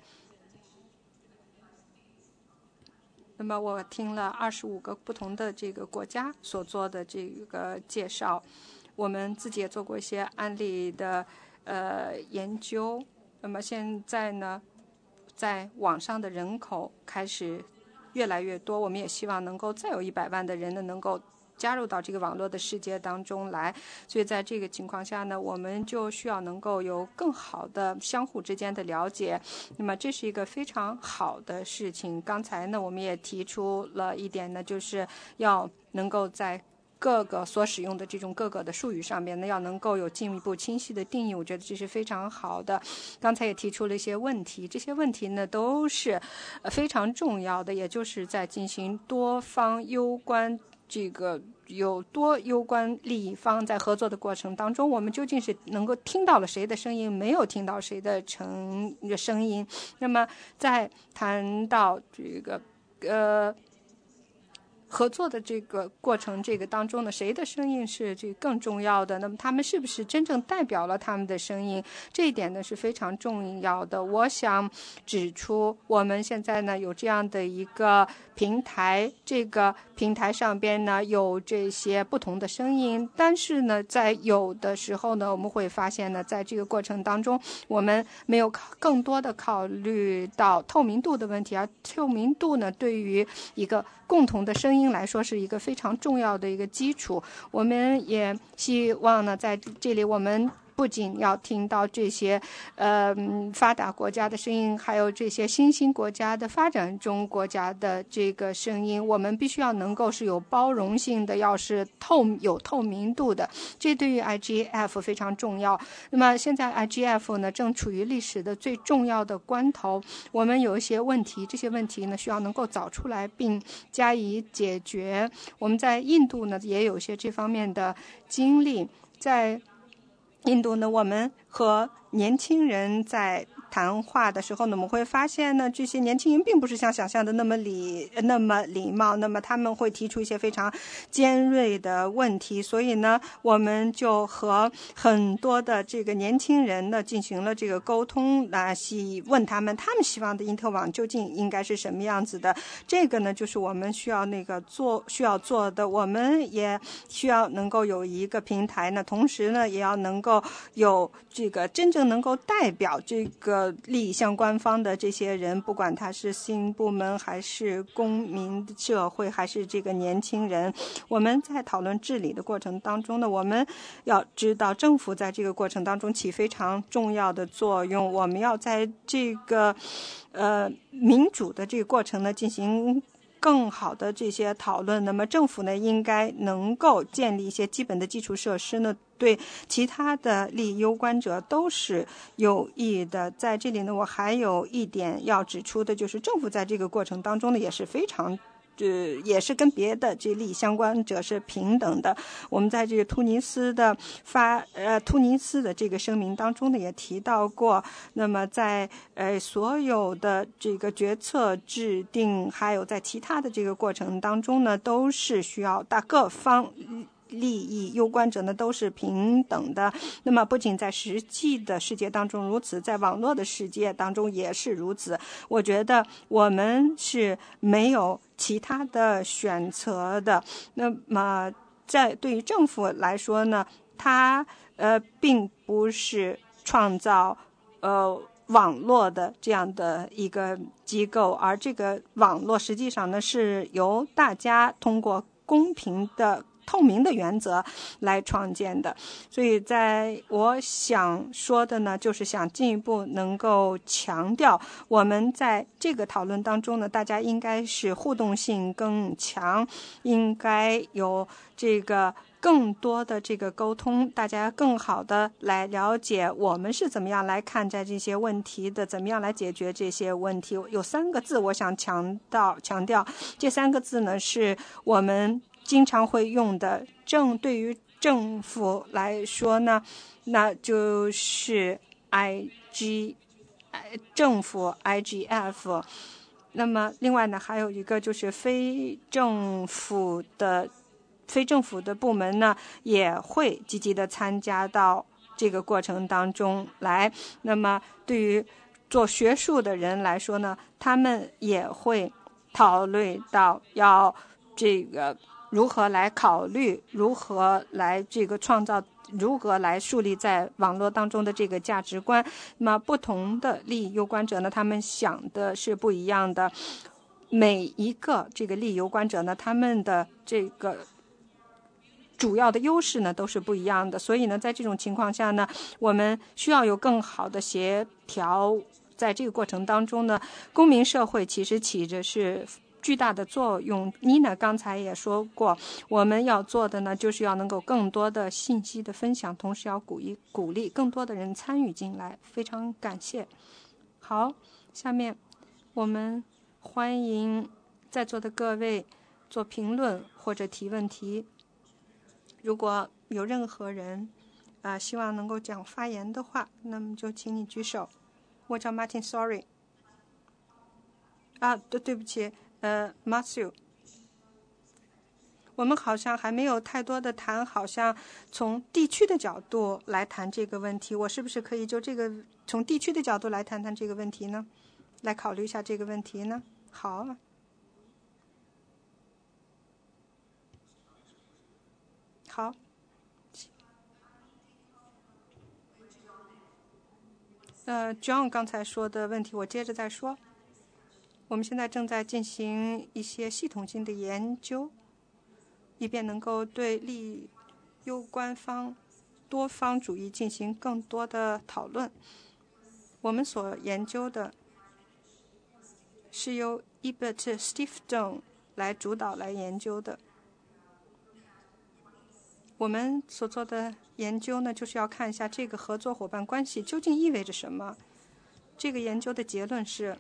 那么我听了二十五个不同的这个国家所做的这个介绍，我们自己也做过一些案例的呃研究。那么现在呢，在网上的人口开始越来越多，我们也希望能够再有一百万的人呢能够加入到这个网络的世界当中来。所以在这个情况下呢，我们就需要能够有更好的相互之间的了解。那么这是一个非常好的事情。刚才呢，我们也提出了一点呢，就是要能够在各个所使用的这种各个的术语上面呢，要能够有进一步清晰的定义。我觉得这是非常好的。刚才也提出了一些问题，这些问题呢都是非常重要的，也就是在进行多方攸关这个有多攸关利益方在合作的过程当中，我们究竟是能够听到了谁的声音，没有听到谁的成声音。那么在谈到这个呃合作的这个过程这个当中呢，谁的声音是这个更重要的？那么他们是不是真正代表了他们的声音？这一点呢是非常重要的。我想指出，我们现在呢有这样的一个平台，这个平台上边呢有这些不同的声音，但是呢，在有的时候呢，我们会发现呢，在这个过程当中，我们没有更多的考虑到透明度的问题，而透明度呢，对于一个共同的声音来说是一个非常重要的一个基础。我们也希望呢，在这里我们不仅要听到这些呃发达国家的声音，还有这些新兴国家的发展中国家的这个声音，我们必须要能够是有包容性的，要是透有透明度的，这对于 I G F 非常重要。那么现在 I G F 呢正处于历史的最重要的关头，我们有一些问题，这些问题呢需要能够找出来并加以解决。我们在印度呢也有一些这方面的经历，在印度呢，我们和年轻人在谈话的时候呢，我们会发现呢，这些年轻人并不是像想象的那么礼那么礼貌，那么他们会提出一些非常尖锐的问题，所以呢，我们就和很多的这个年轻人呢进行了这个沟通啊，希问他们他们希望的因特网究竟应该是什么样子的。这个呢，就是我们需要那个做需要做的，我们也需要能够有一个平台呢，同时呢，也要能够有这个真正能够代表这个利益相关方的这些人，不管他是新部门还是公民社会还是这个年轻人。我们在讨论治理的过程当中呢，我们要知道政府在这个过程当中起非常重要的作用，我们要在这个呃民主的这个过程呢进行更好的这些讨论。那么政府呢应该能够建立一些基本的基础设施呢，对其他的利益攸关者都是有益的。在这里呢，我还有一点要指出的，就是政府在这个过程当中呢也是非常这、呃、也是跟别的这利益相关者是平等的。我们在这个突尼斯的发呃突尼斯的这个声明当中呢也提到过，那么在呃所有的这个决策制定还有在其他的这个过程当中呢，都是需要大各方利益攸关者呢都是平等的。那么不仅在实际的世界当中如此，在网络的世界当中也是如此。我觉得我们是没有其他的选择的。那么在对于政府来说呢，它呃并不是创造呃网络的这样的一个机构，而这个网络实际上呢是由大家通过公平的透明的原则来创建的。所以在我想说的呢，就是想进一步能够强调，我们在这个讨论当中呢，大家应该是互动性更强，应该有这个更多的这个沟通，大家更好的来了解我们是怎么样来看待这些问题的，怎么样来解决这些问题。有三个字我想强调强调，这三个字呢是我们经常会用的，政对于政府来说呢，那就是 I G 政府 I G F。 那么另外呢还有一个就是非政府的非政府的部门呢也会积极的参加到这个过程当中来。那么对于做学术的人来说呢，他们也会讨论到要这个如何来考虑，如何来这个创造，如何来树立在网络当中的这个价值观。那么不同的利益攸关者呢，他们想的是不一样的。每一个这个利益攸关者呢，他们的这个主要的优势呢都是不一样的。所以呢，在这种情况下呢，我们需要有更好的协调。在这个过程当中呢，公民社会其实起着是巨大的作用。妮娜刚才也说过，我们要做的呢，就是要能够更多的信息的分享，同时要鼓励鼓励更多的人参与进来。非常感谢。好，下面我们欢迎在座的各位做评论或者提问题。如果有任何人啊、呃、希望能够讲发言的话，那么就请你举手。我叫 Martin，sorry。啊，对，对不起。呃 Matthew， 我们好像还没有太多的谈，好像从地区的角度来谈这个问题。我是不是可以就这个从地区的角度来谈谈这个问题呢？来考虑一下这个问题呢？好啊。好。呃 ，John 刚才说的问题，我接着再说。我们现在正在进行一些系统性的研究，以便能够对利益攸关方多方主义进行更多的讨论。我们所研究的是由 Ebert Stiftung 来主导来研究的。我们所做的研究呢，就是要看一下这个合作伙伴关系究竟意味着什么。这个研究的结论是，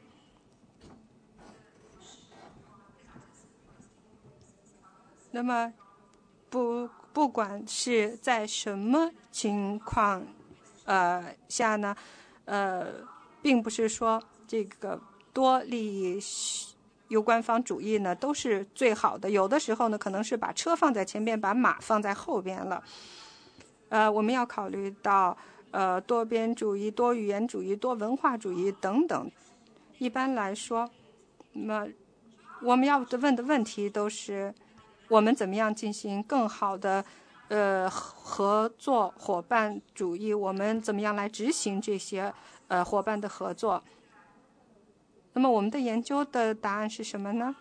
那么不不管是在什么情况呃下呢，呃并不是说这个多利益攸关方主义呢都是最好的，有的时候呢可能是把车放在前边，把马放在后边了。呃，我们要考虑到呃多边主义、多语言主义、多文化主义等等。一般来说，那么我们要问的问题都是我们怎么样进行更好的呃合作伙伴主义，我们怎么样来执行这些呃伙伴的合作。那么我们的研究的答案是什么呢？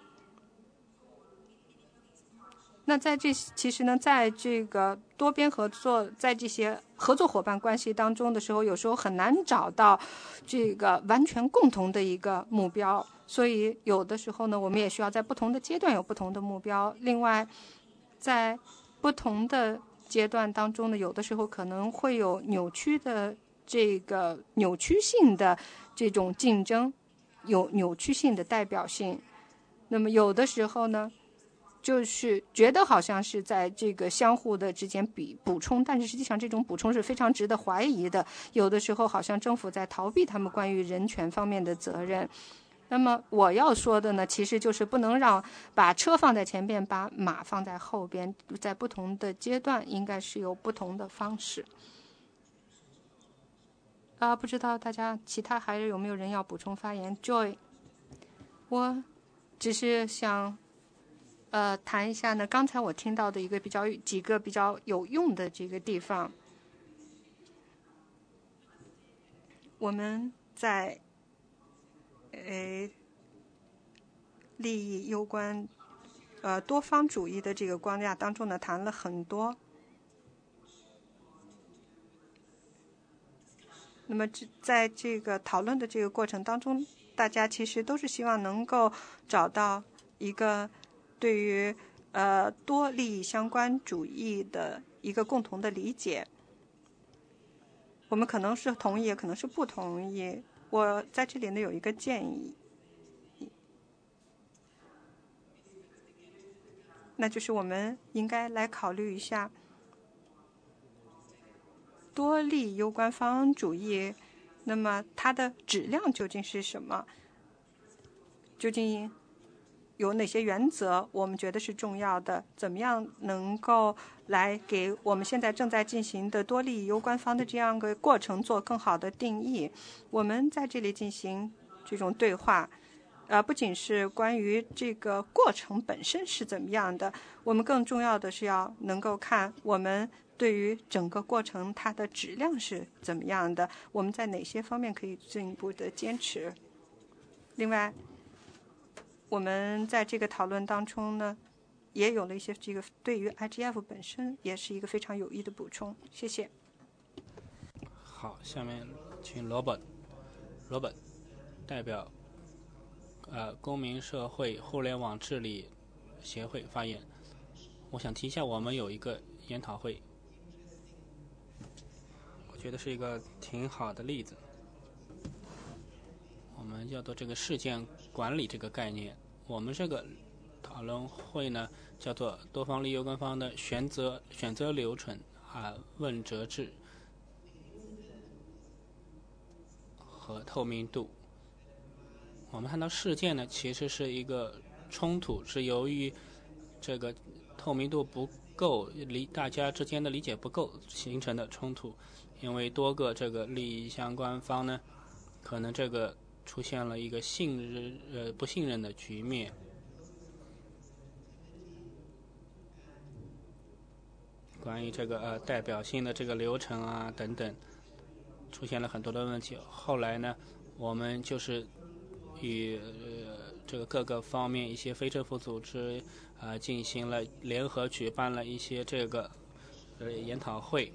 那在这其实呢，在这个多边合作，在这些合作伙伴关系当中的时候，有时候很难找到这个完全共同的一个目标，所以有的时候呢，我们也需要在不同的阶段有不同的目标。另外，在不同的阶段当中呢，有的时候可能会有扭曲的这个扭曲性的这种竞争。有扭曲性的代表性，那么有的时候呢，就是觉得好像是在这个相互的之间比补充，但是实际上这种补充是非常值得怀疑的。有的时候好像政府在逃避他们关于人权方面的责任。那么我要说的呢，其实就是不能让把车放在前边，把马放在后边，在不同的阶段应该是有不同的方式。啊，不知道大家其他还有没有人要补充发言 ？Joy， 我只是想呃谈一下呢，刚才我听到的一个比较几个比较有用的这个地方。我们在呃利益攸关呃多方主义的这个框架当中呢，谈了很多。那么在这个讨论的这个过程当中，大家其实都是希望能够找到一个对于呃多利益相关主义的一个共同的理解。我们可能是同意，也可能是不同意。我在这里呢有一个建议，那就是我们应该来考虑一下多利益攸关方主义，那么它的质量究竟是什么？究竟有哪些原则我们觉得是重要的？怎么样能够来给我们现在正在进行的多利益攸关方的这样一个过程做更好的定义？我们在这里进行这种对话，呃，不仅是关于这个过程本身是怎么样的，我们更重要的是要能够看我们对于整个过程它的质量是怎么样的，我们在哪些方面可以进一步的坚持。另外，我们在这个讨论当中呢，也有了一些这个对于 I G F 本身也是一个非常有益的补充。谢谢。 好，下面请 Robert Robert 代表呃公民社会互联网治理协会发言。我想提一下，我们有一个研讨会，我觉得是一个挺好的例子。我们叫做这个事件管理这个概念。我们这个讨论会呢，叫做多方利益攸关方的选择选择流程啊、问责制和透明度。我们看到事件呢，其实是一个冲突，是由于这个透明度不够，理大家之间的理解不够形成的冲突。因为多个这个利益相关方呢，可能这个出现了一个信任呃不信任的局面。关于这个呃代表性的这个流程啊等等，出现了很多的问题。后来呢，我们就是与呃这个各个方面一些非政府组织啊、呃、进行了联合举办了一些这个呃研讨会。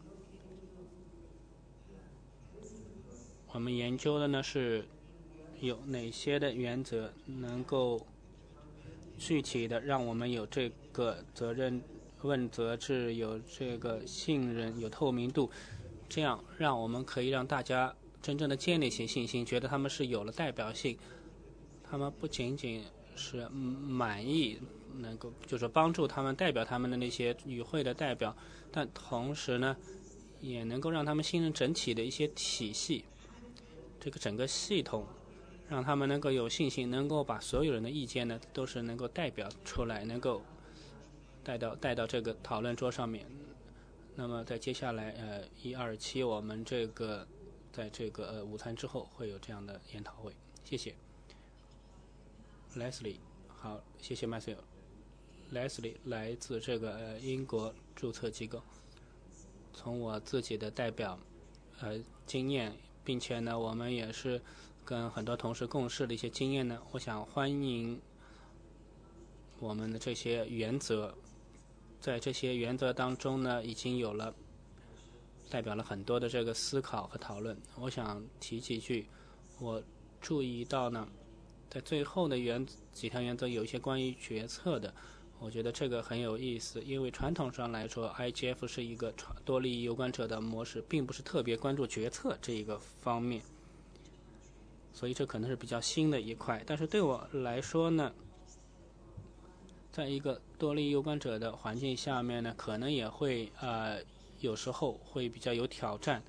我们研究的呢是有哪些的原则能够具体的让我们有这个责任问责制，有这个信任，有透明度，这样让我们可以让大家真正的建立起信心，觉得他们是有了代表性，他们不仅仅是满意能够就是帮助他们代表他们的那些与会的代表，但同时呢也能够让他们信任整体的一些体系。 这个整个系统，让他们能够有信心，能够把所有人的意见呢都是能够代表出来，能够带到带到这个讨论桌上面。那么在接下来呃一二七，我们这个在这个呃午餐之后会有这样的研讨会。谢谢 Leslie。 好，谢谢 Matthew。 Leslie 来自这个呃英国注册机构。从我自己的代表呃经验，并且呢我们也是跟很多同事共事的一些经验呢，我想欢迎我们的这些原则。在这些原则当中呢，已经有了代表了很多的这个思考和讨论。我想提几句，我注意到呢，在最后的原几条原则有一些关于决策的，我觉得这个很有意思。因为传统上来说 I G F 是一个多利益攸关者的模式，并不是特别关注决策这一个方面，所以这可能是比较新的一块。但是对我来说呢，在一个多利益攸关者的环境下面呢，可能也会呃有时候会比较有挑战，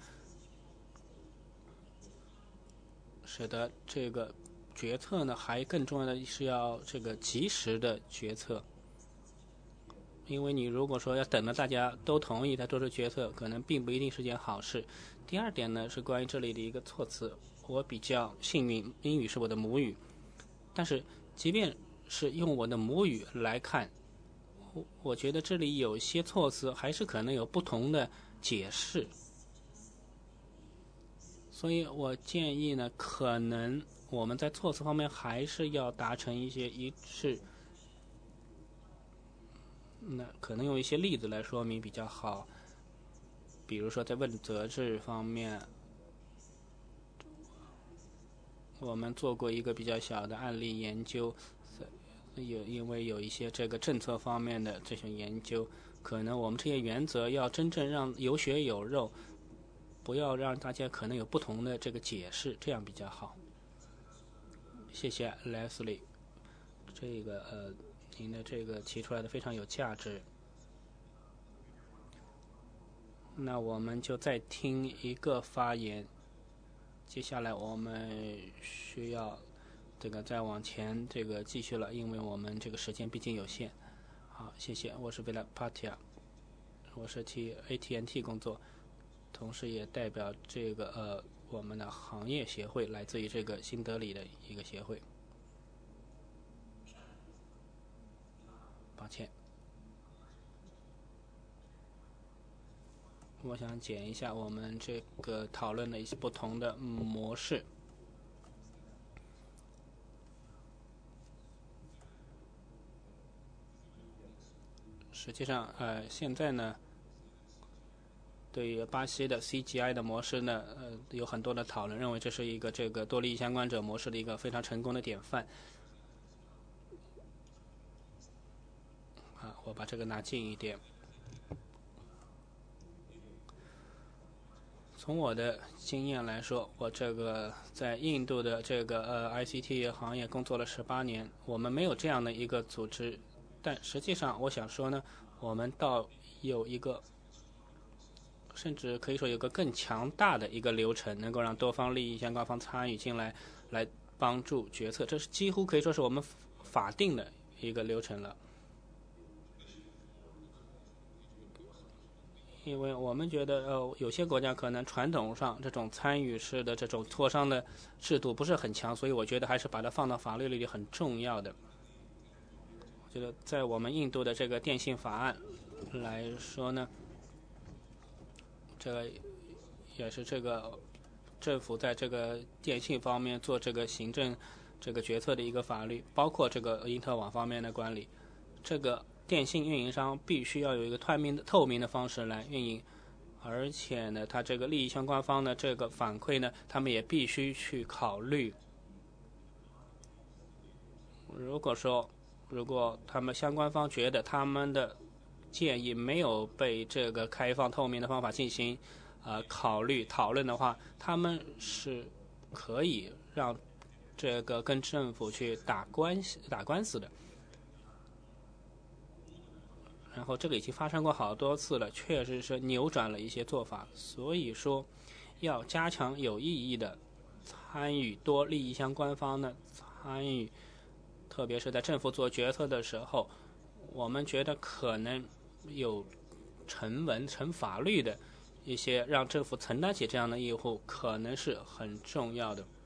使得这个决策呢还更重要的是要这个及时的决策。因为你如果说要等着大家都同意才做出决策，可能并不一定是件好事。第二点呢是关于这里的一个措辞，我比较幸运，英语是我的母语，但是即便是用我的母语来看，我觉得这里有些措辞还是可能有不同的解释，所以我建议呢，可能我们在措辞方面还是要达成一些一致。那可能用一些例子来说明比较好，比如说在问责制方面，我们做过一个比较小的案例研究，有因为有一些这个政策方面的这种研究，可能我们这些原则要真正让有血有肉，不要让大家可能有不同的这个解释，这样比较好。谢谢 Leslie， 这个呃您的这个提出来的非常有价值。那我们就再听一个发言，接下来我们需要这个再往前这个继续了，因为我们这个时间毕竟有限。好，谢谢，我是 Vila Patia， 我是替 A T and T 工作，同时也代表这个呃我们的行业协会，来自于这个新德里的一个协会。抱歉，我想讲一下我们这个讨论的一些不同的模式。实际上，呃，现在呢，对于巴西的 C G I 的模式呢，呃，有很多的讨论，认为这是一个这个多利益相关者模式的一个非常成功的典范。啊，我把这个拿近一点。从我的经验来说，我这个在印度的这个呃 I C T 行业工作了十八年，我们没有这样的一个组织，但实际上我想说呢，我们倒有一个，甚至可以说有个更强大的一个流程，能够让多方利益相关方参与进来，来帮助决策，这是几乎可以说是我们法定的一个流程了。因为我们觉得，呃，有些国家可能传统上这种参与式的这种磋商的制度不是很强，所以我觉得还是把它放到法律里很重要的。我觉得在我们印度的这个电信法案来说呢，这个也是这个政府在这个电信方面做这个行政这个决策的一个法律，包括这个因特网方面的管理，这个电信运营商必须要有一个透明的透明的方式来运营，而且呢，它这个利益相关方的这个反馈呢，他们也必须去考虑。如果说，如果他们相关方觉得他们的建议没有被这个开放透明的方法进行呃考虑讨论的话，他们是可以让这个跟政府去打官司打官司的。然后这个已经发生过好多次了，确实是扭转了一些做法。所以说，要加强有意义的参与多利益相关方的参与，特别是在政府做决策的时候，我们觉得可能有成文、成法律的一些让政府承担起这样的义务，可能是很重要的。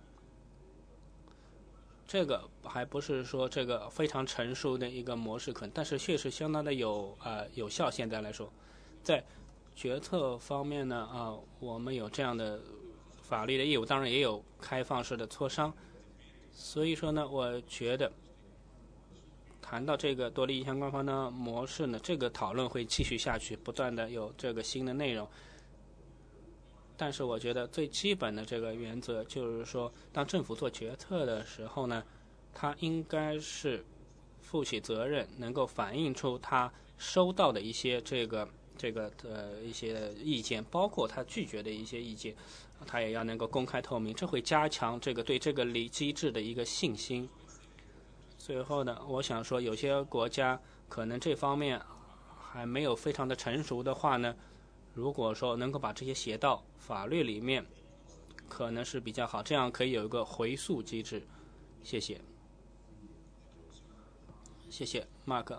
这个还不是说这个非常成熟的一个模式，可能但是确实相当的有呃有效。现在来说，在决策方面呢，啊、呃，我们有这样的法律的义务，当然也有开放式的磋商。所以说呢，我觉得谈到这个多利益相关方的模式呢，这个讨论会继续下去，不断的有这个新的内容。但是我觉得最基本的这个原则就是说，当政府做决策的时候呢，他应该是负起责任，能够反映出他收到的一些这个这个呃一些意见，包括他拒绝的一些意见，他也要能够公开透明，这会加强这个对这个理机制的一个信心。最后呢，我想说，有些国家可能这方面还没有非常的成熟的话呢，如果说能够把这些写到法律里面，可能是比较好，这样可以有一个回溯机制。谢谢。谢谢 Mark。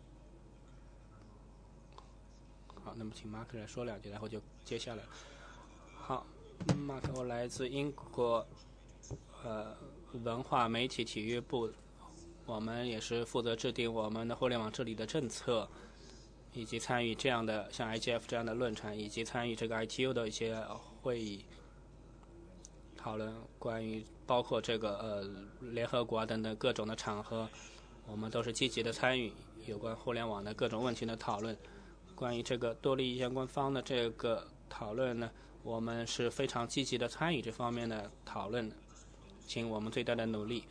好，那么请 Mark 来说两句，然后就接下来。好 Mark， 我来自英国呃文化媒体体育部，我们也是负责制定我们的互联网治理的政策，以及参与这样的像 I G F 这样的论坛，以及参与这个 I T U 的一些会议讨论，关于包括这个呃联合国等等各种的场合，我们都是积极的参与有关互联网的各种问题的讨论。关于这个多利益相关方的这个讨论呢，我们是非常积极的参与这方面的讨论的，尽我们最大的努力。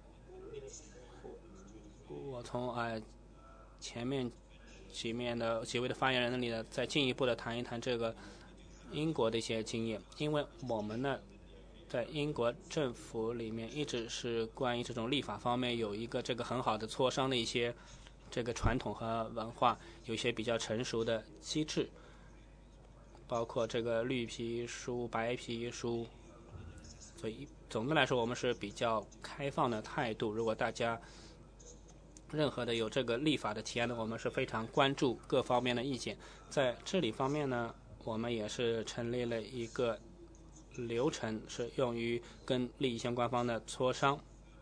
我从呃前面几面的几位的发言人那里呢，再进一步的谈一谈这个英国的一些经验，因为我们呢在英国政府里面一直是关于这种立法方面有一个这个很好的磋商的一些这个传统和文化，有一些比较成熟的机制，包括这个绿皮书、白皮书。所以总的来说，我们是比较开放的态度。如果大家任何的有这个立法的提案呢，我们是非常关注各方面的意见。在治理方面呢，我们也是成立了一个流程，是用于跟利益相关方的磋商。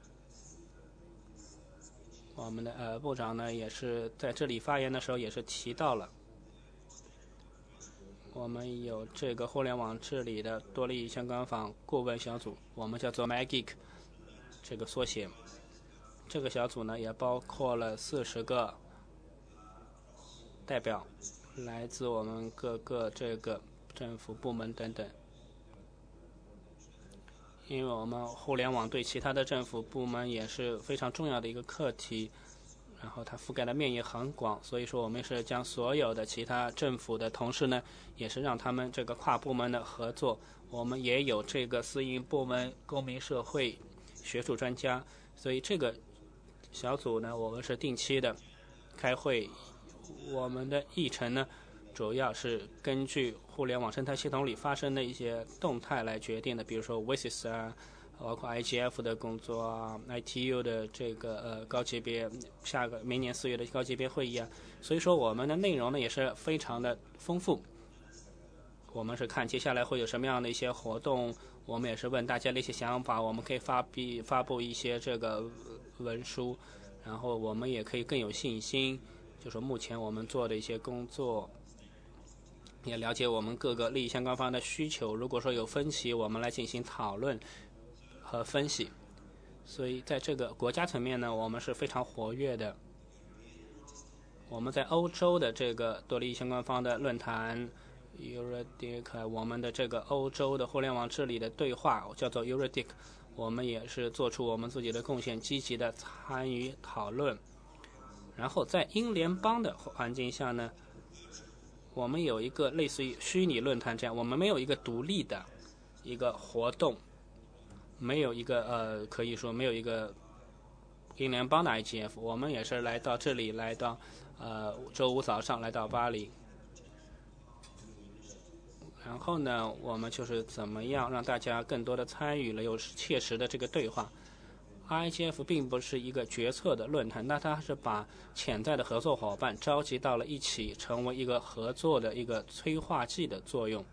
我们的呃部长呢，也是在这里发言的时候也是提到了，我们有这个互联网治理的多利益相关方顾问小组，我们叫做 M A G I C 这个缩写。这个小组呢，也包括了四十个代表，来自我们各个这个政府部门等等。因为我们互联网对其他的政府部门也是非常重要的一个课题，然后它覆盖的面也很广，所以说我们是将所有的其他政府的同事呢，也是让他们这个跨部门的合作。我们也有这个私营部门、公民社会、学术专家，所以这个小组呢，我们是定期的开会。我们的议程呢，主要是根据互联网生态系统里发生的一些动态来决定的，比如说 W I S I S 啊，包括 I G F 的工作啊 ，I T U 的这个呃高级别下个明年四月的高级别会议啊，所以说我们的内容呢也是非常的丰富。我们是看接下来会有什么样的一些活动，我们也是问大家的一些想法，我们可以发布发布一些这个文书，然后我们也可以更有信心，就说目前我们做的一些工作，也了解我们各个利益相关方的需求，如果说有分歧，我们来进行讨论和分析。所以在这个国家层面呢，我们是非常活跃的。我们在欧洲的这个多利益相关方的论坛 Eurodic， 我们的这个欧洲的互联网治理的对话叫做 Eurodic， 我们也是做出我们自己的贡献，积极的参与讨论。然后在英联邦的环境下呢，我们有一个类似于虚拟论坛这样，我们没有一个独立的一个活动，没有一个呃，可以说没有一个英联邦的 I G F， 我们也是来到这里，来到呃周五早上来到巴黎， 然后呢，我们就是怎么样让大家更多的参与了，有切实的这个对话。I G F 并不是一个决策的论坛，但它是把潜在的合作伙伴召集到了一起，成为一个合作的一个催化剂的作用。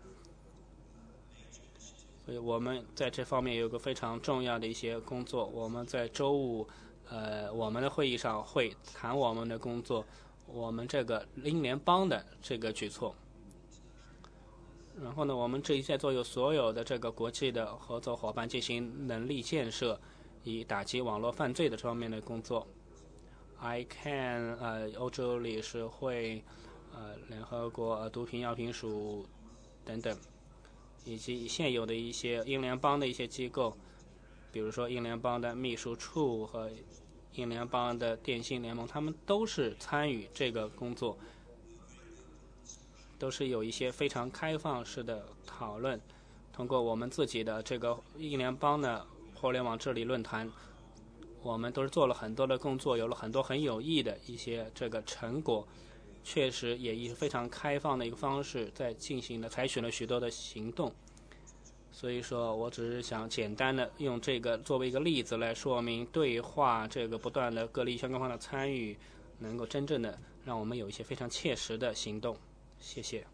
所以我们在这方面有个非常重要的一些工作。我们在周五，呃，我们的会议上会谈我们的工作，我们这个英联邦的这个举措。然后呢，我们这一在座有所有的这个国际的合作伙伴进行能力建设，以打击网络犯罪的这方面的工作。I C A N 呃，欧洲理事会，呃，联合国、呃、毒品药品署等等，以及现有的一些英联邦的一些机构，比如说英联邦的秘书处和英联邦的电信联盟，他们都是参与这个工作，都是有一些非常开放式的讨论。通过我们自己的这个英联邦的互联网治理论坛，我们都是做了很多的工作，有了很多很有益的一些这个成果，确实也以非常开放的一个方式在进行的采取了许多的行动。所以说我只是想简单的用这个作为一个例子来说明，对话这个不断的各利益相关方的参与，能够真正的让我们有一些非常切实的行动。谢谢。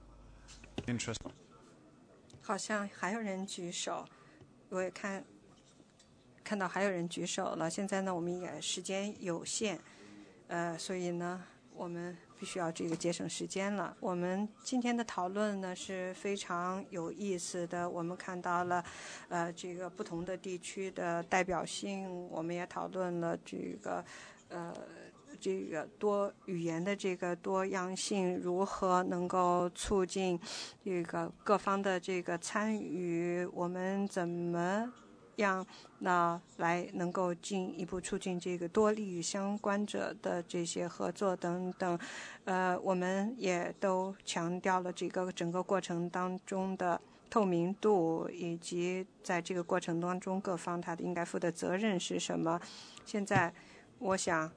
好像还有人举手，我也看看到还有人举手了。现在呢，我们也时间有限，呃，所以呢，我们必须要这个节省时间了。我们今天的讨论呢是非常有意思的，我们看到了呃这个不同的地区的代表性，我们也讨论了这个呃这个多语言的这个多样性如何能够促进这个各方的这个参与，我们怎么样呢来能够进一步促进这个多利益相关者的这些合作等等。呃，我们也都强调了这个整个过程当中的透明度，以及在这个过程当中各方他的应该负的责任是什么。现在我想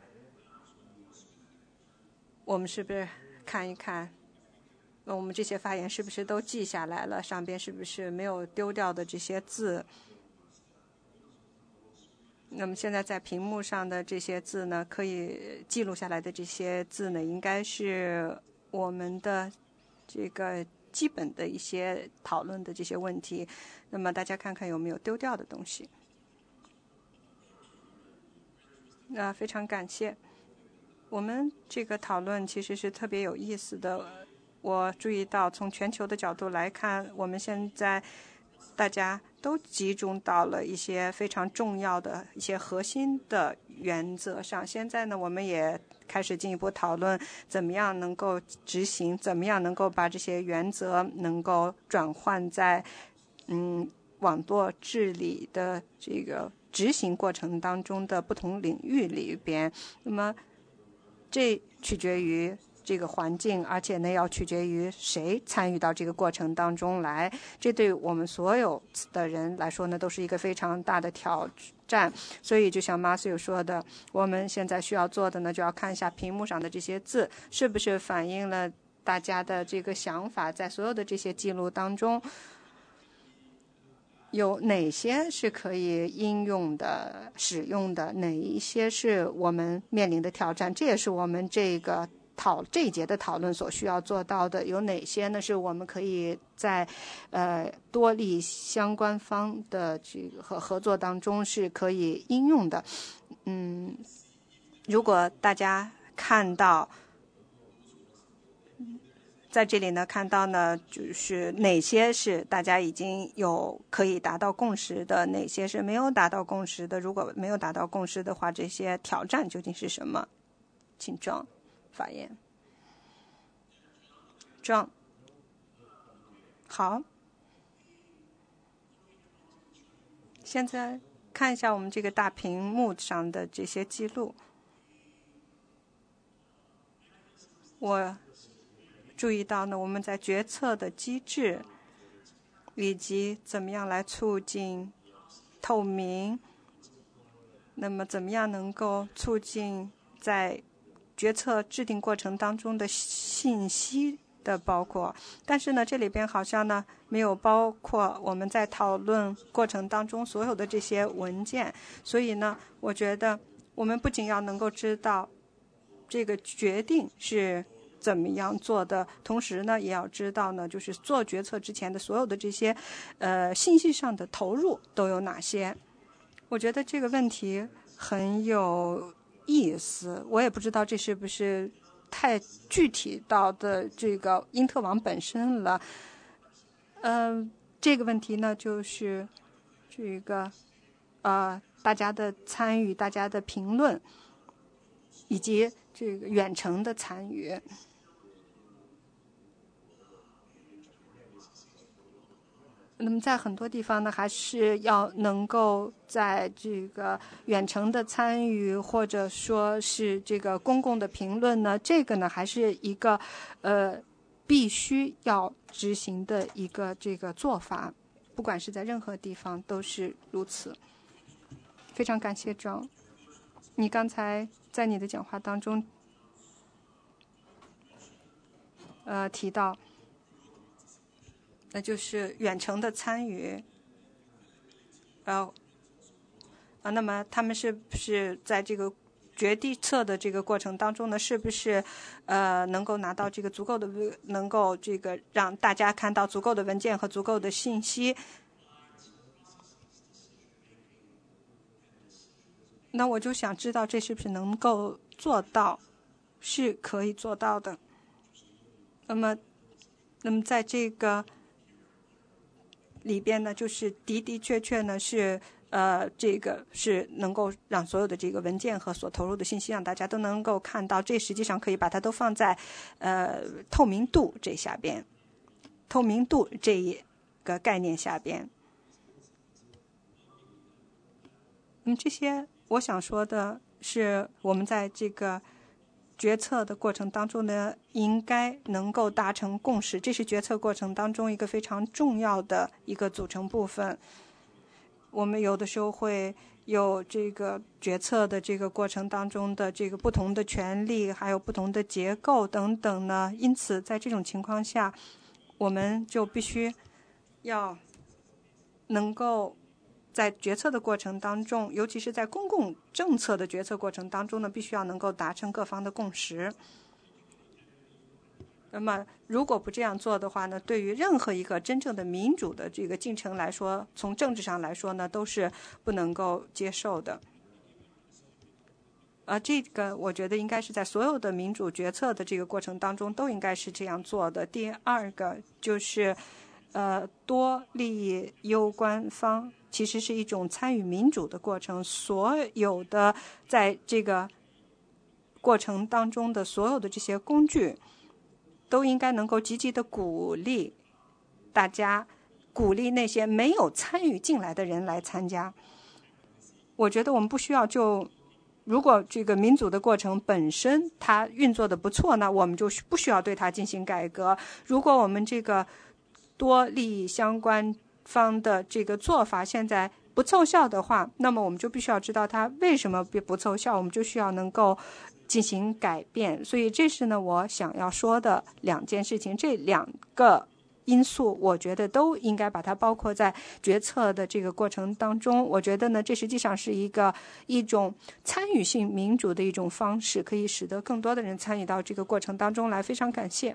我们是不是看一看我们这些发言是不是都记下来了，上边是不是没有丢掉的这些字。那么现在在屏幕上的这些字呢，可以记录下来的这些字呢，应该是我们的这个基本的一些讨论的这些问题。那么大家看看有没有丢掉的东西。那非常感谢。我们这个讨论其实是特别有意思的。我注意到从全球的角度来看，我们现在大家都集中到了一些非常重要的一些核心的原则上。现在呢，我们也开始进一步讨论怎么样能够执行，怎么样能够把这些原则能够转换在嗯网络治理的这个执行过程当中的不同领域里边。那么这取决于这个环境，而且呢要取决于谁参与到这个过程当中来。这对我们所有的人来说呢，都是一个非常大的挑战。所以就像 Matthew 说的，我们现在需要做的呢，就要看一下屏幕上的这些字是不是反映了大家的这个想法。在所有的这些记录当中，有哪些是可以应用的、使用的，哪一些是我们面临的挑战，这也是我们这个讨这一节的讨论所需要做到的。有哪些呢是我们可以在呃多利相关方的这个和合作当中是可以应用的。嗯，如果大家看到在这里呢，看到呢，就是哪些是大家已经有可以达到共识的，哪些是没有达到共识的。如果没有达到共识的话，这些挑战究竟是什么？请John发言。John，好，现在看一下我们这个大屏幕上的这些记录。我注意到呢，我们在决策的机制以及怎么样来促进透明，那么怎么样能够促进在决策制定过程当中的信息的包括，但是呢，这里边好像呢没有包括我们在讨论过程当中所有的这些文件，所以呢，我觉得我们不仅要能够知道这个决定是怎么样做的，同时呢，也要知道呢，就是做决策之前的所有的这些呃信息上的投入都有哪些。我觉得这个问题很有意思，我也不知道这是不是太具体到的这个因特网本身了。嗯、呃，这个问题呢，就是这个呃大家的参与、大家的评论，以及这个远程的参与。那么在很多地方呢，还是要能够在这个远程的参与，或者说是这个公共的评论呢，这个呢还是一个呃必须要执行的一个这个做法，不管是在任何地方都是如此。非常感谢张，你刚才在你的讲话当中呃提到。那就是远程的参与，呃，啊，那么他们是不是在这个决策的这个过程当中呢？是不是呃能够拿到这个足够的，能够这个让大家看到足够的文件和足够的信息？那我就想知道这是不是能够做到，是可以做到的。那么，那么在这个里边呢，就是的的确确呢是呃，这个是能够让所有的这个文件和所投入的信息让大家都能够看到。这实际上可以把它都放在呃透明度这下边，透明度这一个概念下边。嗯，这些我想说的是，我们在这个决策的过程当中呢，应该能够达成共识，这是决策过程当中一个非常重要的一个组成部分。我们有的时候会有这个决策的这个过程当中的这个不同的权利，还有不同的结构等等呢，因此在这种情况下，我们就必须要能够在决策的过程当中，尤其是在公共政策的决策过程当中呢，必须要能够达成各方的共识。那么，如果不这样做的话呢，对于任何一个真正的民主的这个进程来说，从政治上来说呢，都是不能够接受的。啊，这个我觉得应该是在所有的民主决策的这个过程当中都应该是这样做的。第二个就是，呃，多利益攸关方。其实是一种参与民主的过程，所有的在这个过程当中的所有的这些工具，都应该能够积极的鼓励大家，鼓励那些没有参与进来的人来参加。我觉得我们不需要就，如果这个民主的过程本身它运作的不错呢，我们就不需要对它进行改革。如果我们这个多利益相关方的这个做法现在不奏效的话，那么我们就必须要知道它为什么不奏效，我们就需要能够进行改变。所以这是呢我想要说的两件事情，这两个因素我觉得都应该把它包括在决策的这个过程当中。我觉得呢这实际上是一个一种参与性民主的一种方式，可以使得更多的人参与到这个过程当中来。非常感谢。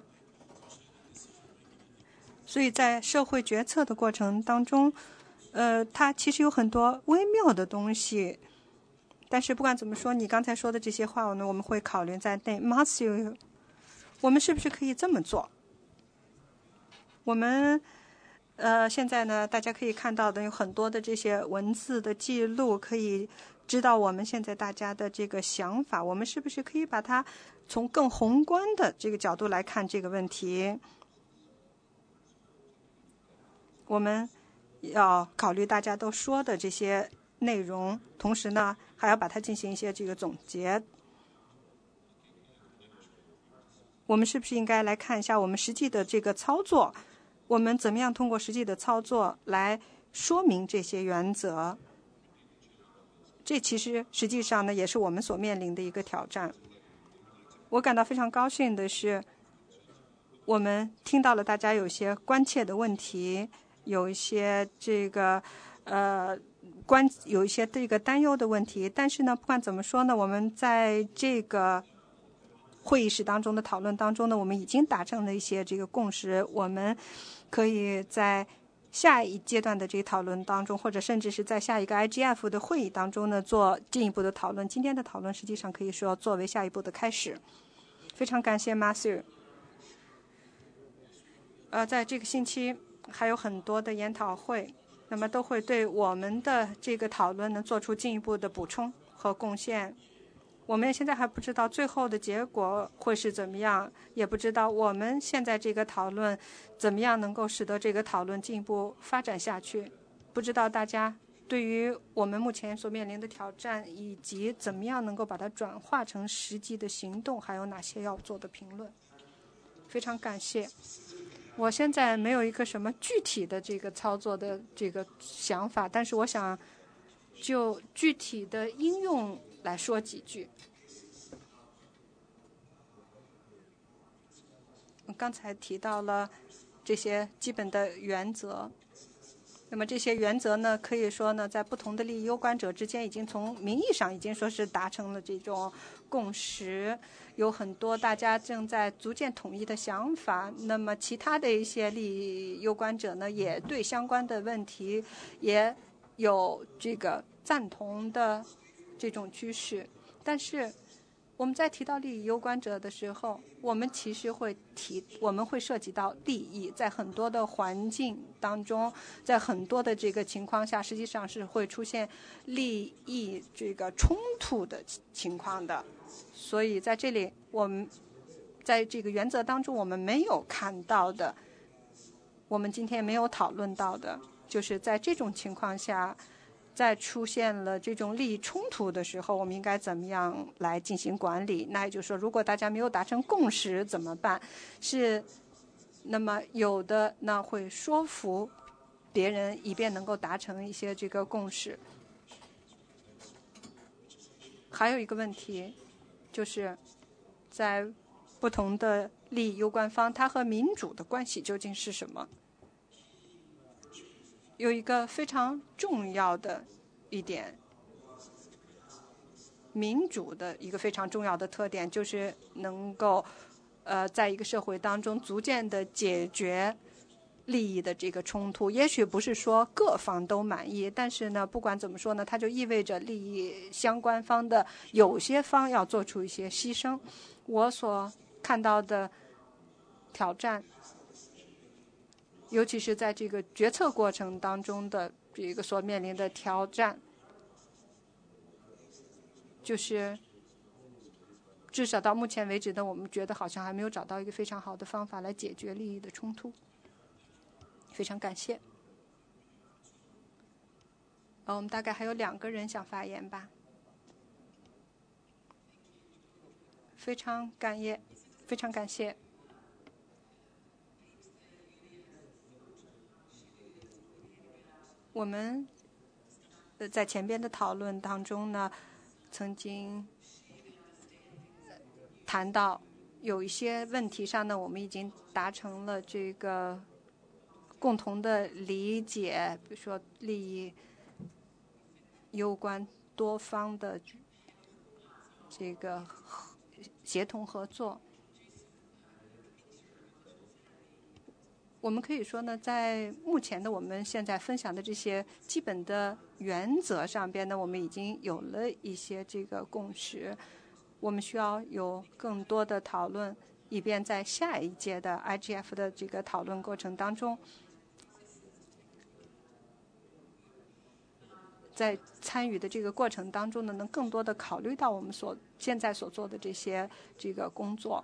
所以在社会决策的过程当中，呃，它其实有很多微妙的东西。但是不管怎么说，你刚才说的这些话呢，我们会考虑在内。Matthew， 我们是不是可以这么做？我们呃现在呢，大家可以看到的有很多的这些文字的记录，可以知道我们现在大家的这个想法。我们是不是可以把它从更宏观的这个角度来看这个问题？我们要考虑大家都说的这些内容，同时呢，还要把它进行一些这个总结。我们是不是应该来看一下我们实际的这个操作？我们怎么样通过实际的操作来说明这些原则？这其实实际上呢，也是我们所面临的一个挑战。我感到非常高兴的是， 我们听到了大家有些关切的问题，有一些这个呃关有一些这个担忧的问题，但是呢，不管怎么说呢，我们在这个会议室当中的讨论当中呢，我们已经达成了一些这个共识，我们可以在下一阶段的这个讨论当中，或者甚至是在下一个 I G F 的会议当中呢，做进一步的讨论。今天的讨论实际上可以说作为下一步的开始。非常感谢 Matthew。呃，在这个星期还有很多的研讨会，那么都会对我们的这个讨论呢做出进一步的补充和贡献。我们现在还不知道最后的结果会是怎么样，也不知道我们现在这个讨论怎么样能够使得这个讨论进一步发展下去。不知道大家对于我们目前所面临的挑战，以及怎么样能够把它转化成实际的行动，还有哪些要做的评论。非常感谢。我现在没有一个什么具体的这个操作的这个想法，但是我想就具体的应用来说几句。我刚才提到了这些基本的原则，那么这些原则呢，可以说呢，在不同的利益攸关者之间，已经从名义上已经说是达成了这种共识，有很多大家正在逐渐统一的想法。那么其他的一些利益攸关者呢，也对相关的问题也有这个赞同的这种趋势，但是我们在提到利益攸关者的时候，我们其实会提，我们会涉及到利益，在很多的环境当中，在很多的这个情况下，实际上是会出现利益这个冲突的情况的。所以在这里，我们在这个原则当中，我们没有看到的，我们今天没有讨论到的，就是在这种情况下，在出现了这种利益冲突的时候，我们应该怎么样来进行管理？那也就是说，如果大家没有达成共识怎么办？是，那么有的那会说服别人，以便能够达成一些这个共识。还有一个问题，就是在不同的利益攸关方，它和民主的关系究竟是什么？有一个非常重要的一点，民主的一个非常重要的特点就是能够，呃，在一个社会当中逐渐的解决利益的这个冲突。也许不是说各方都满意，但是呢，不管怎么说呢，它就意味着利益相关方的有些方要做出一些牺牲。我所看到的挑战，尤其是在这个决策过程当中的这个所面临的挑战，就是至少到目前为止呢，我们觉得好像还没有找到一个非常好的方法来解决利益的冲突。非常感谢。呃，我们大概还有两个人想发言吧。非常感谢，非常感谢。我们呃在前边的讨论当中呢，曾经谈到有一些问题上呢，我们已经达成了这个共同的理解，比如说利益攸关多方的这个协同合作。我们可以说呢，在目前的我们现在分享的这些基本的原则上边呢，我们已经有了一些这个共识。我们需要有更多的讨论，以便在下一届的 I G F 的这个讨论过程当中，在参与的这个过程当中呢，能更多的考虑到我们所现在所做的这些这个工作。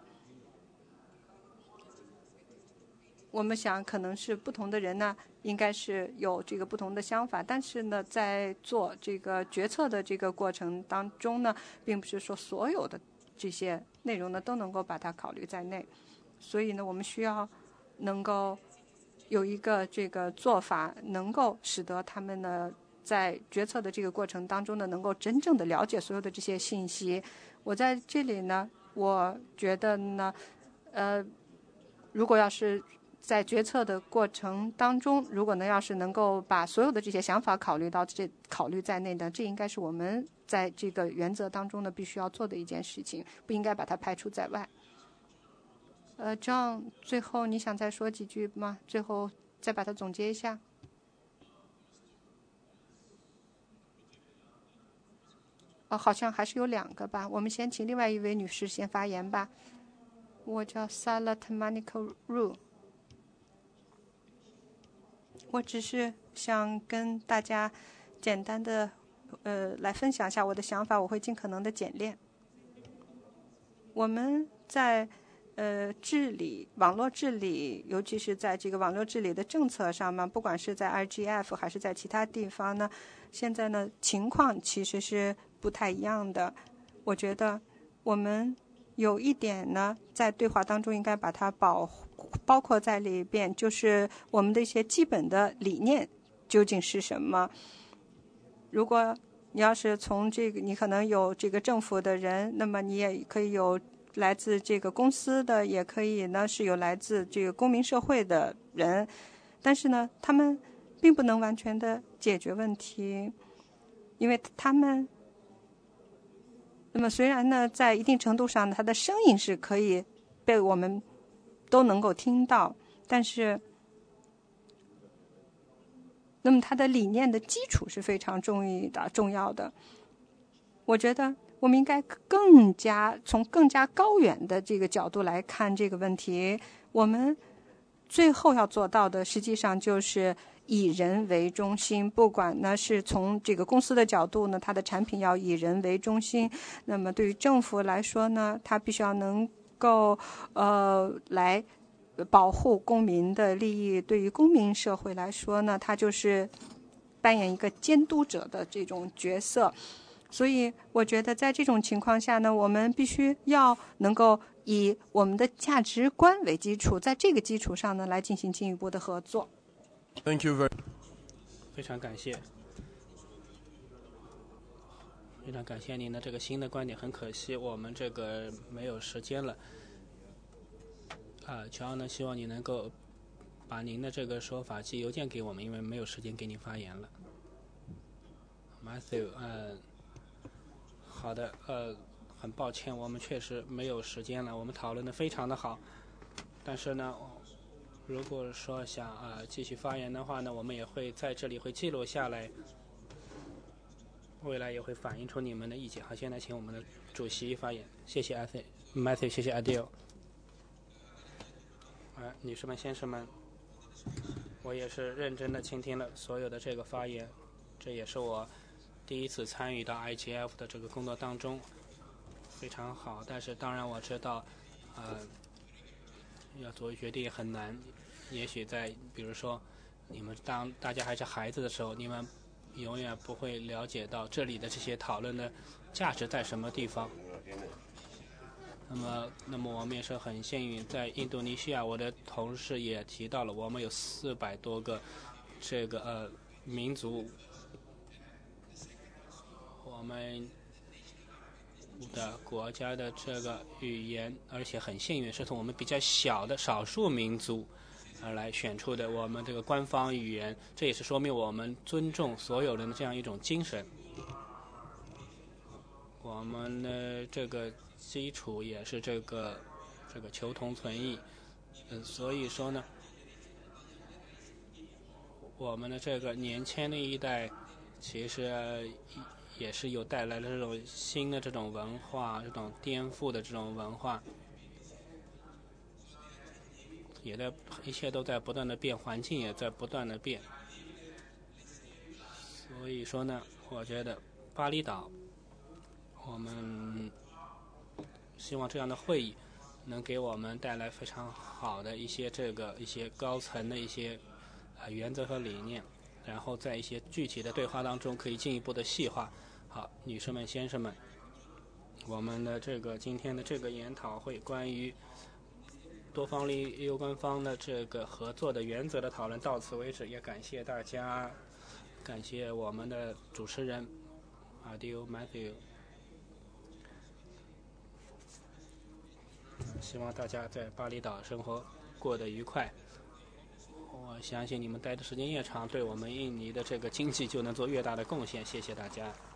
我们想，可能是不同的人呢，应该是有这个不同的想法，但是呢，在做这个决策的这个过程当中呢，并不是说所有的这些内容呢都能够把它考虑在内。所以呢，我们需要能够有一个这个做法，能够使得他们呢在决策的这个过程当中呢，能够真正的了解所有的这些信息。我在这里呢，我觉得呢，呃。 如果要是在决策的过程当中，如果呢要是能够把所有的这些想法考虑到这考虑在内呢，这应该是我们在这个原则当中呢必须要做的一件事情，不应该把它排除在外。呃，John，最后你想再说几句吗？最后再把它总结一下。哦，好像还是有两个吧。我们先请另外一位女士先发言吧。我叫 Salat Monica Ru。我只是想跟大家简单的呃来分享一下我的想法，我会尽可能的简练。我们在呃治理网络治理，尤其是在这个网络治理的政策上面，不管是在 I G F 还是在其他地方呢，现在呢情况其实是不太一样的。我觉得我们有一点呢，在对话当中应该把它保包括在里边，就是我们的一些基本的理念究竟是什么。如果你要是从这个，你可能有这个政府的人，那么你也可以有来自这个公司的，也可以呢是有来自这个公民社会的人，但是呢，他们并不能完全的解决问题，因为他们，那么虽然呢，在一定程度上，他的声音是可以被我们都能够听到，但是，那么他的理念的基础是非常重要的、重要的。我觉得我们应该更加从更加高远的这个角度来看这个问题。我们最后要做到的，实际上就是以人为中心。不管呢是从这个公司的角度呢，它的产品要以人为中心；那么对于政府来说呢，它必须要能够呃来保护公民的利益。对于公民社会来说呢，它就是扮演一个监督者的这种角色。所以我觉得在这种情况下呢，我们必须要能够以我们的价值观为基础，在这个基础上呢来进行进一步的合作。 Thank you very 非常感谢，非常感谢您的这个新的观点。很可惜我们这个没有时间了。啊，乔呢，希望你能够把您的这个说法寄邮件给我们，因为没有时间给你发言了。Matthew， 呃，好的，呃，很抱歉，我们确实没有时间了。我们讨论的非常的好，但是呢，如果说想啊、呃、继续发言的话呢，我们也会在这里会记录下来，未来也会反映出你们的意见。好，现在请我们的主席发言。谢谢 Matthew， 谢谢 Adele。啊，女士们、先生们，我也是认真的倾听了所有的这个发言，这也是我第一次参与到 I G F 的这个工作当中，非常好。但是当然我知道，呃，要做决定很难。也许在比如说你们当大家还是孩子的时候，你们永远不会了解到这里的这些讨论的价值在什么地方。那么，那么我们也是很幸运，在印度尼西亚，我的同事也提到了，我们有四百多个这个呃民族，我们的国家的这个语言，而且很幸运是从我们比较小的少数民族而来选出的我们这个官方语言，这也是说明我们尊重所有人的这样一种精神。我们的这个基础也是这个这个求同存异，嗯、呃，所以说呢，我们的这个年轻的一代其实、呃、也是有带来了这种新的这种文化，这种颠覆的这种文化，也在一切都在不断的变，环境也在不断的变。所以说呢，我觉得巴厘岛，我们希望这样的会议能给我们带来非常好的一些这个一些高层的一些呃原则和理念，然后在一些具体的对话当中可以进一步的细化。好，女士们、先生们，我们的这个今天的这个研讨会关于多方利益攸关方的这个合作的原则的讨论到此为止，也感谢大家，感谢我们的主持人Adele Matthew。希望大家在巴厘岛生活过得愉快。我相信你们待的时间越长，对我们印尼的这个经济就能做越大的贡献。谢谢大家。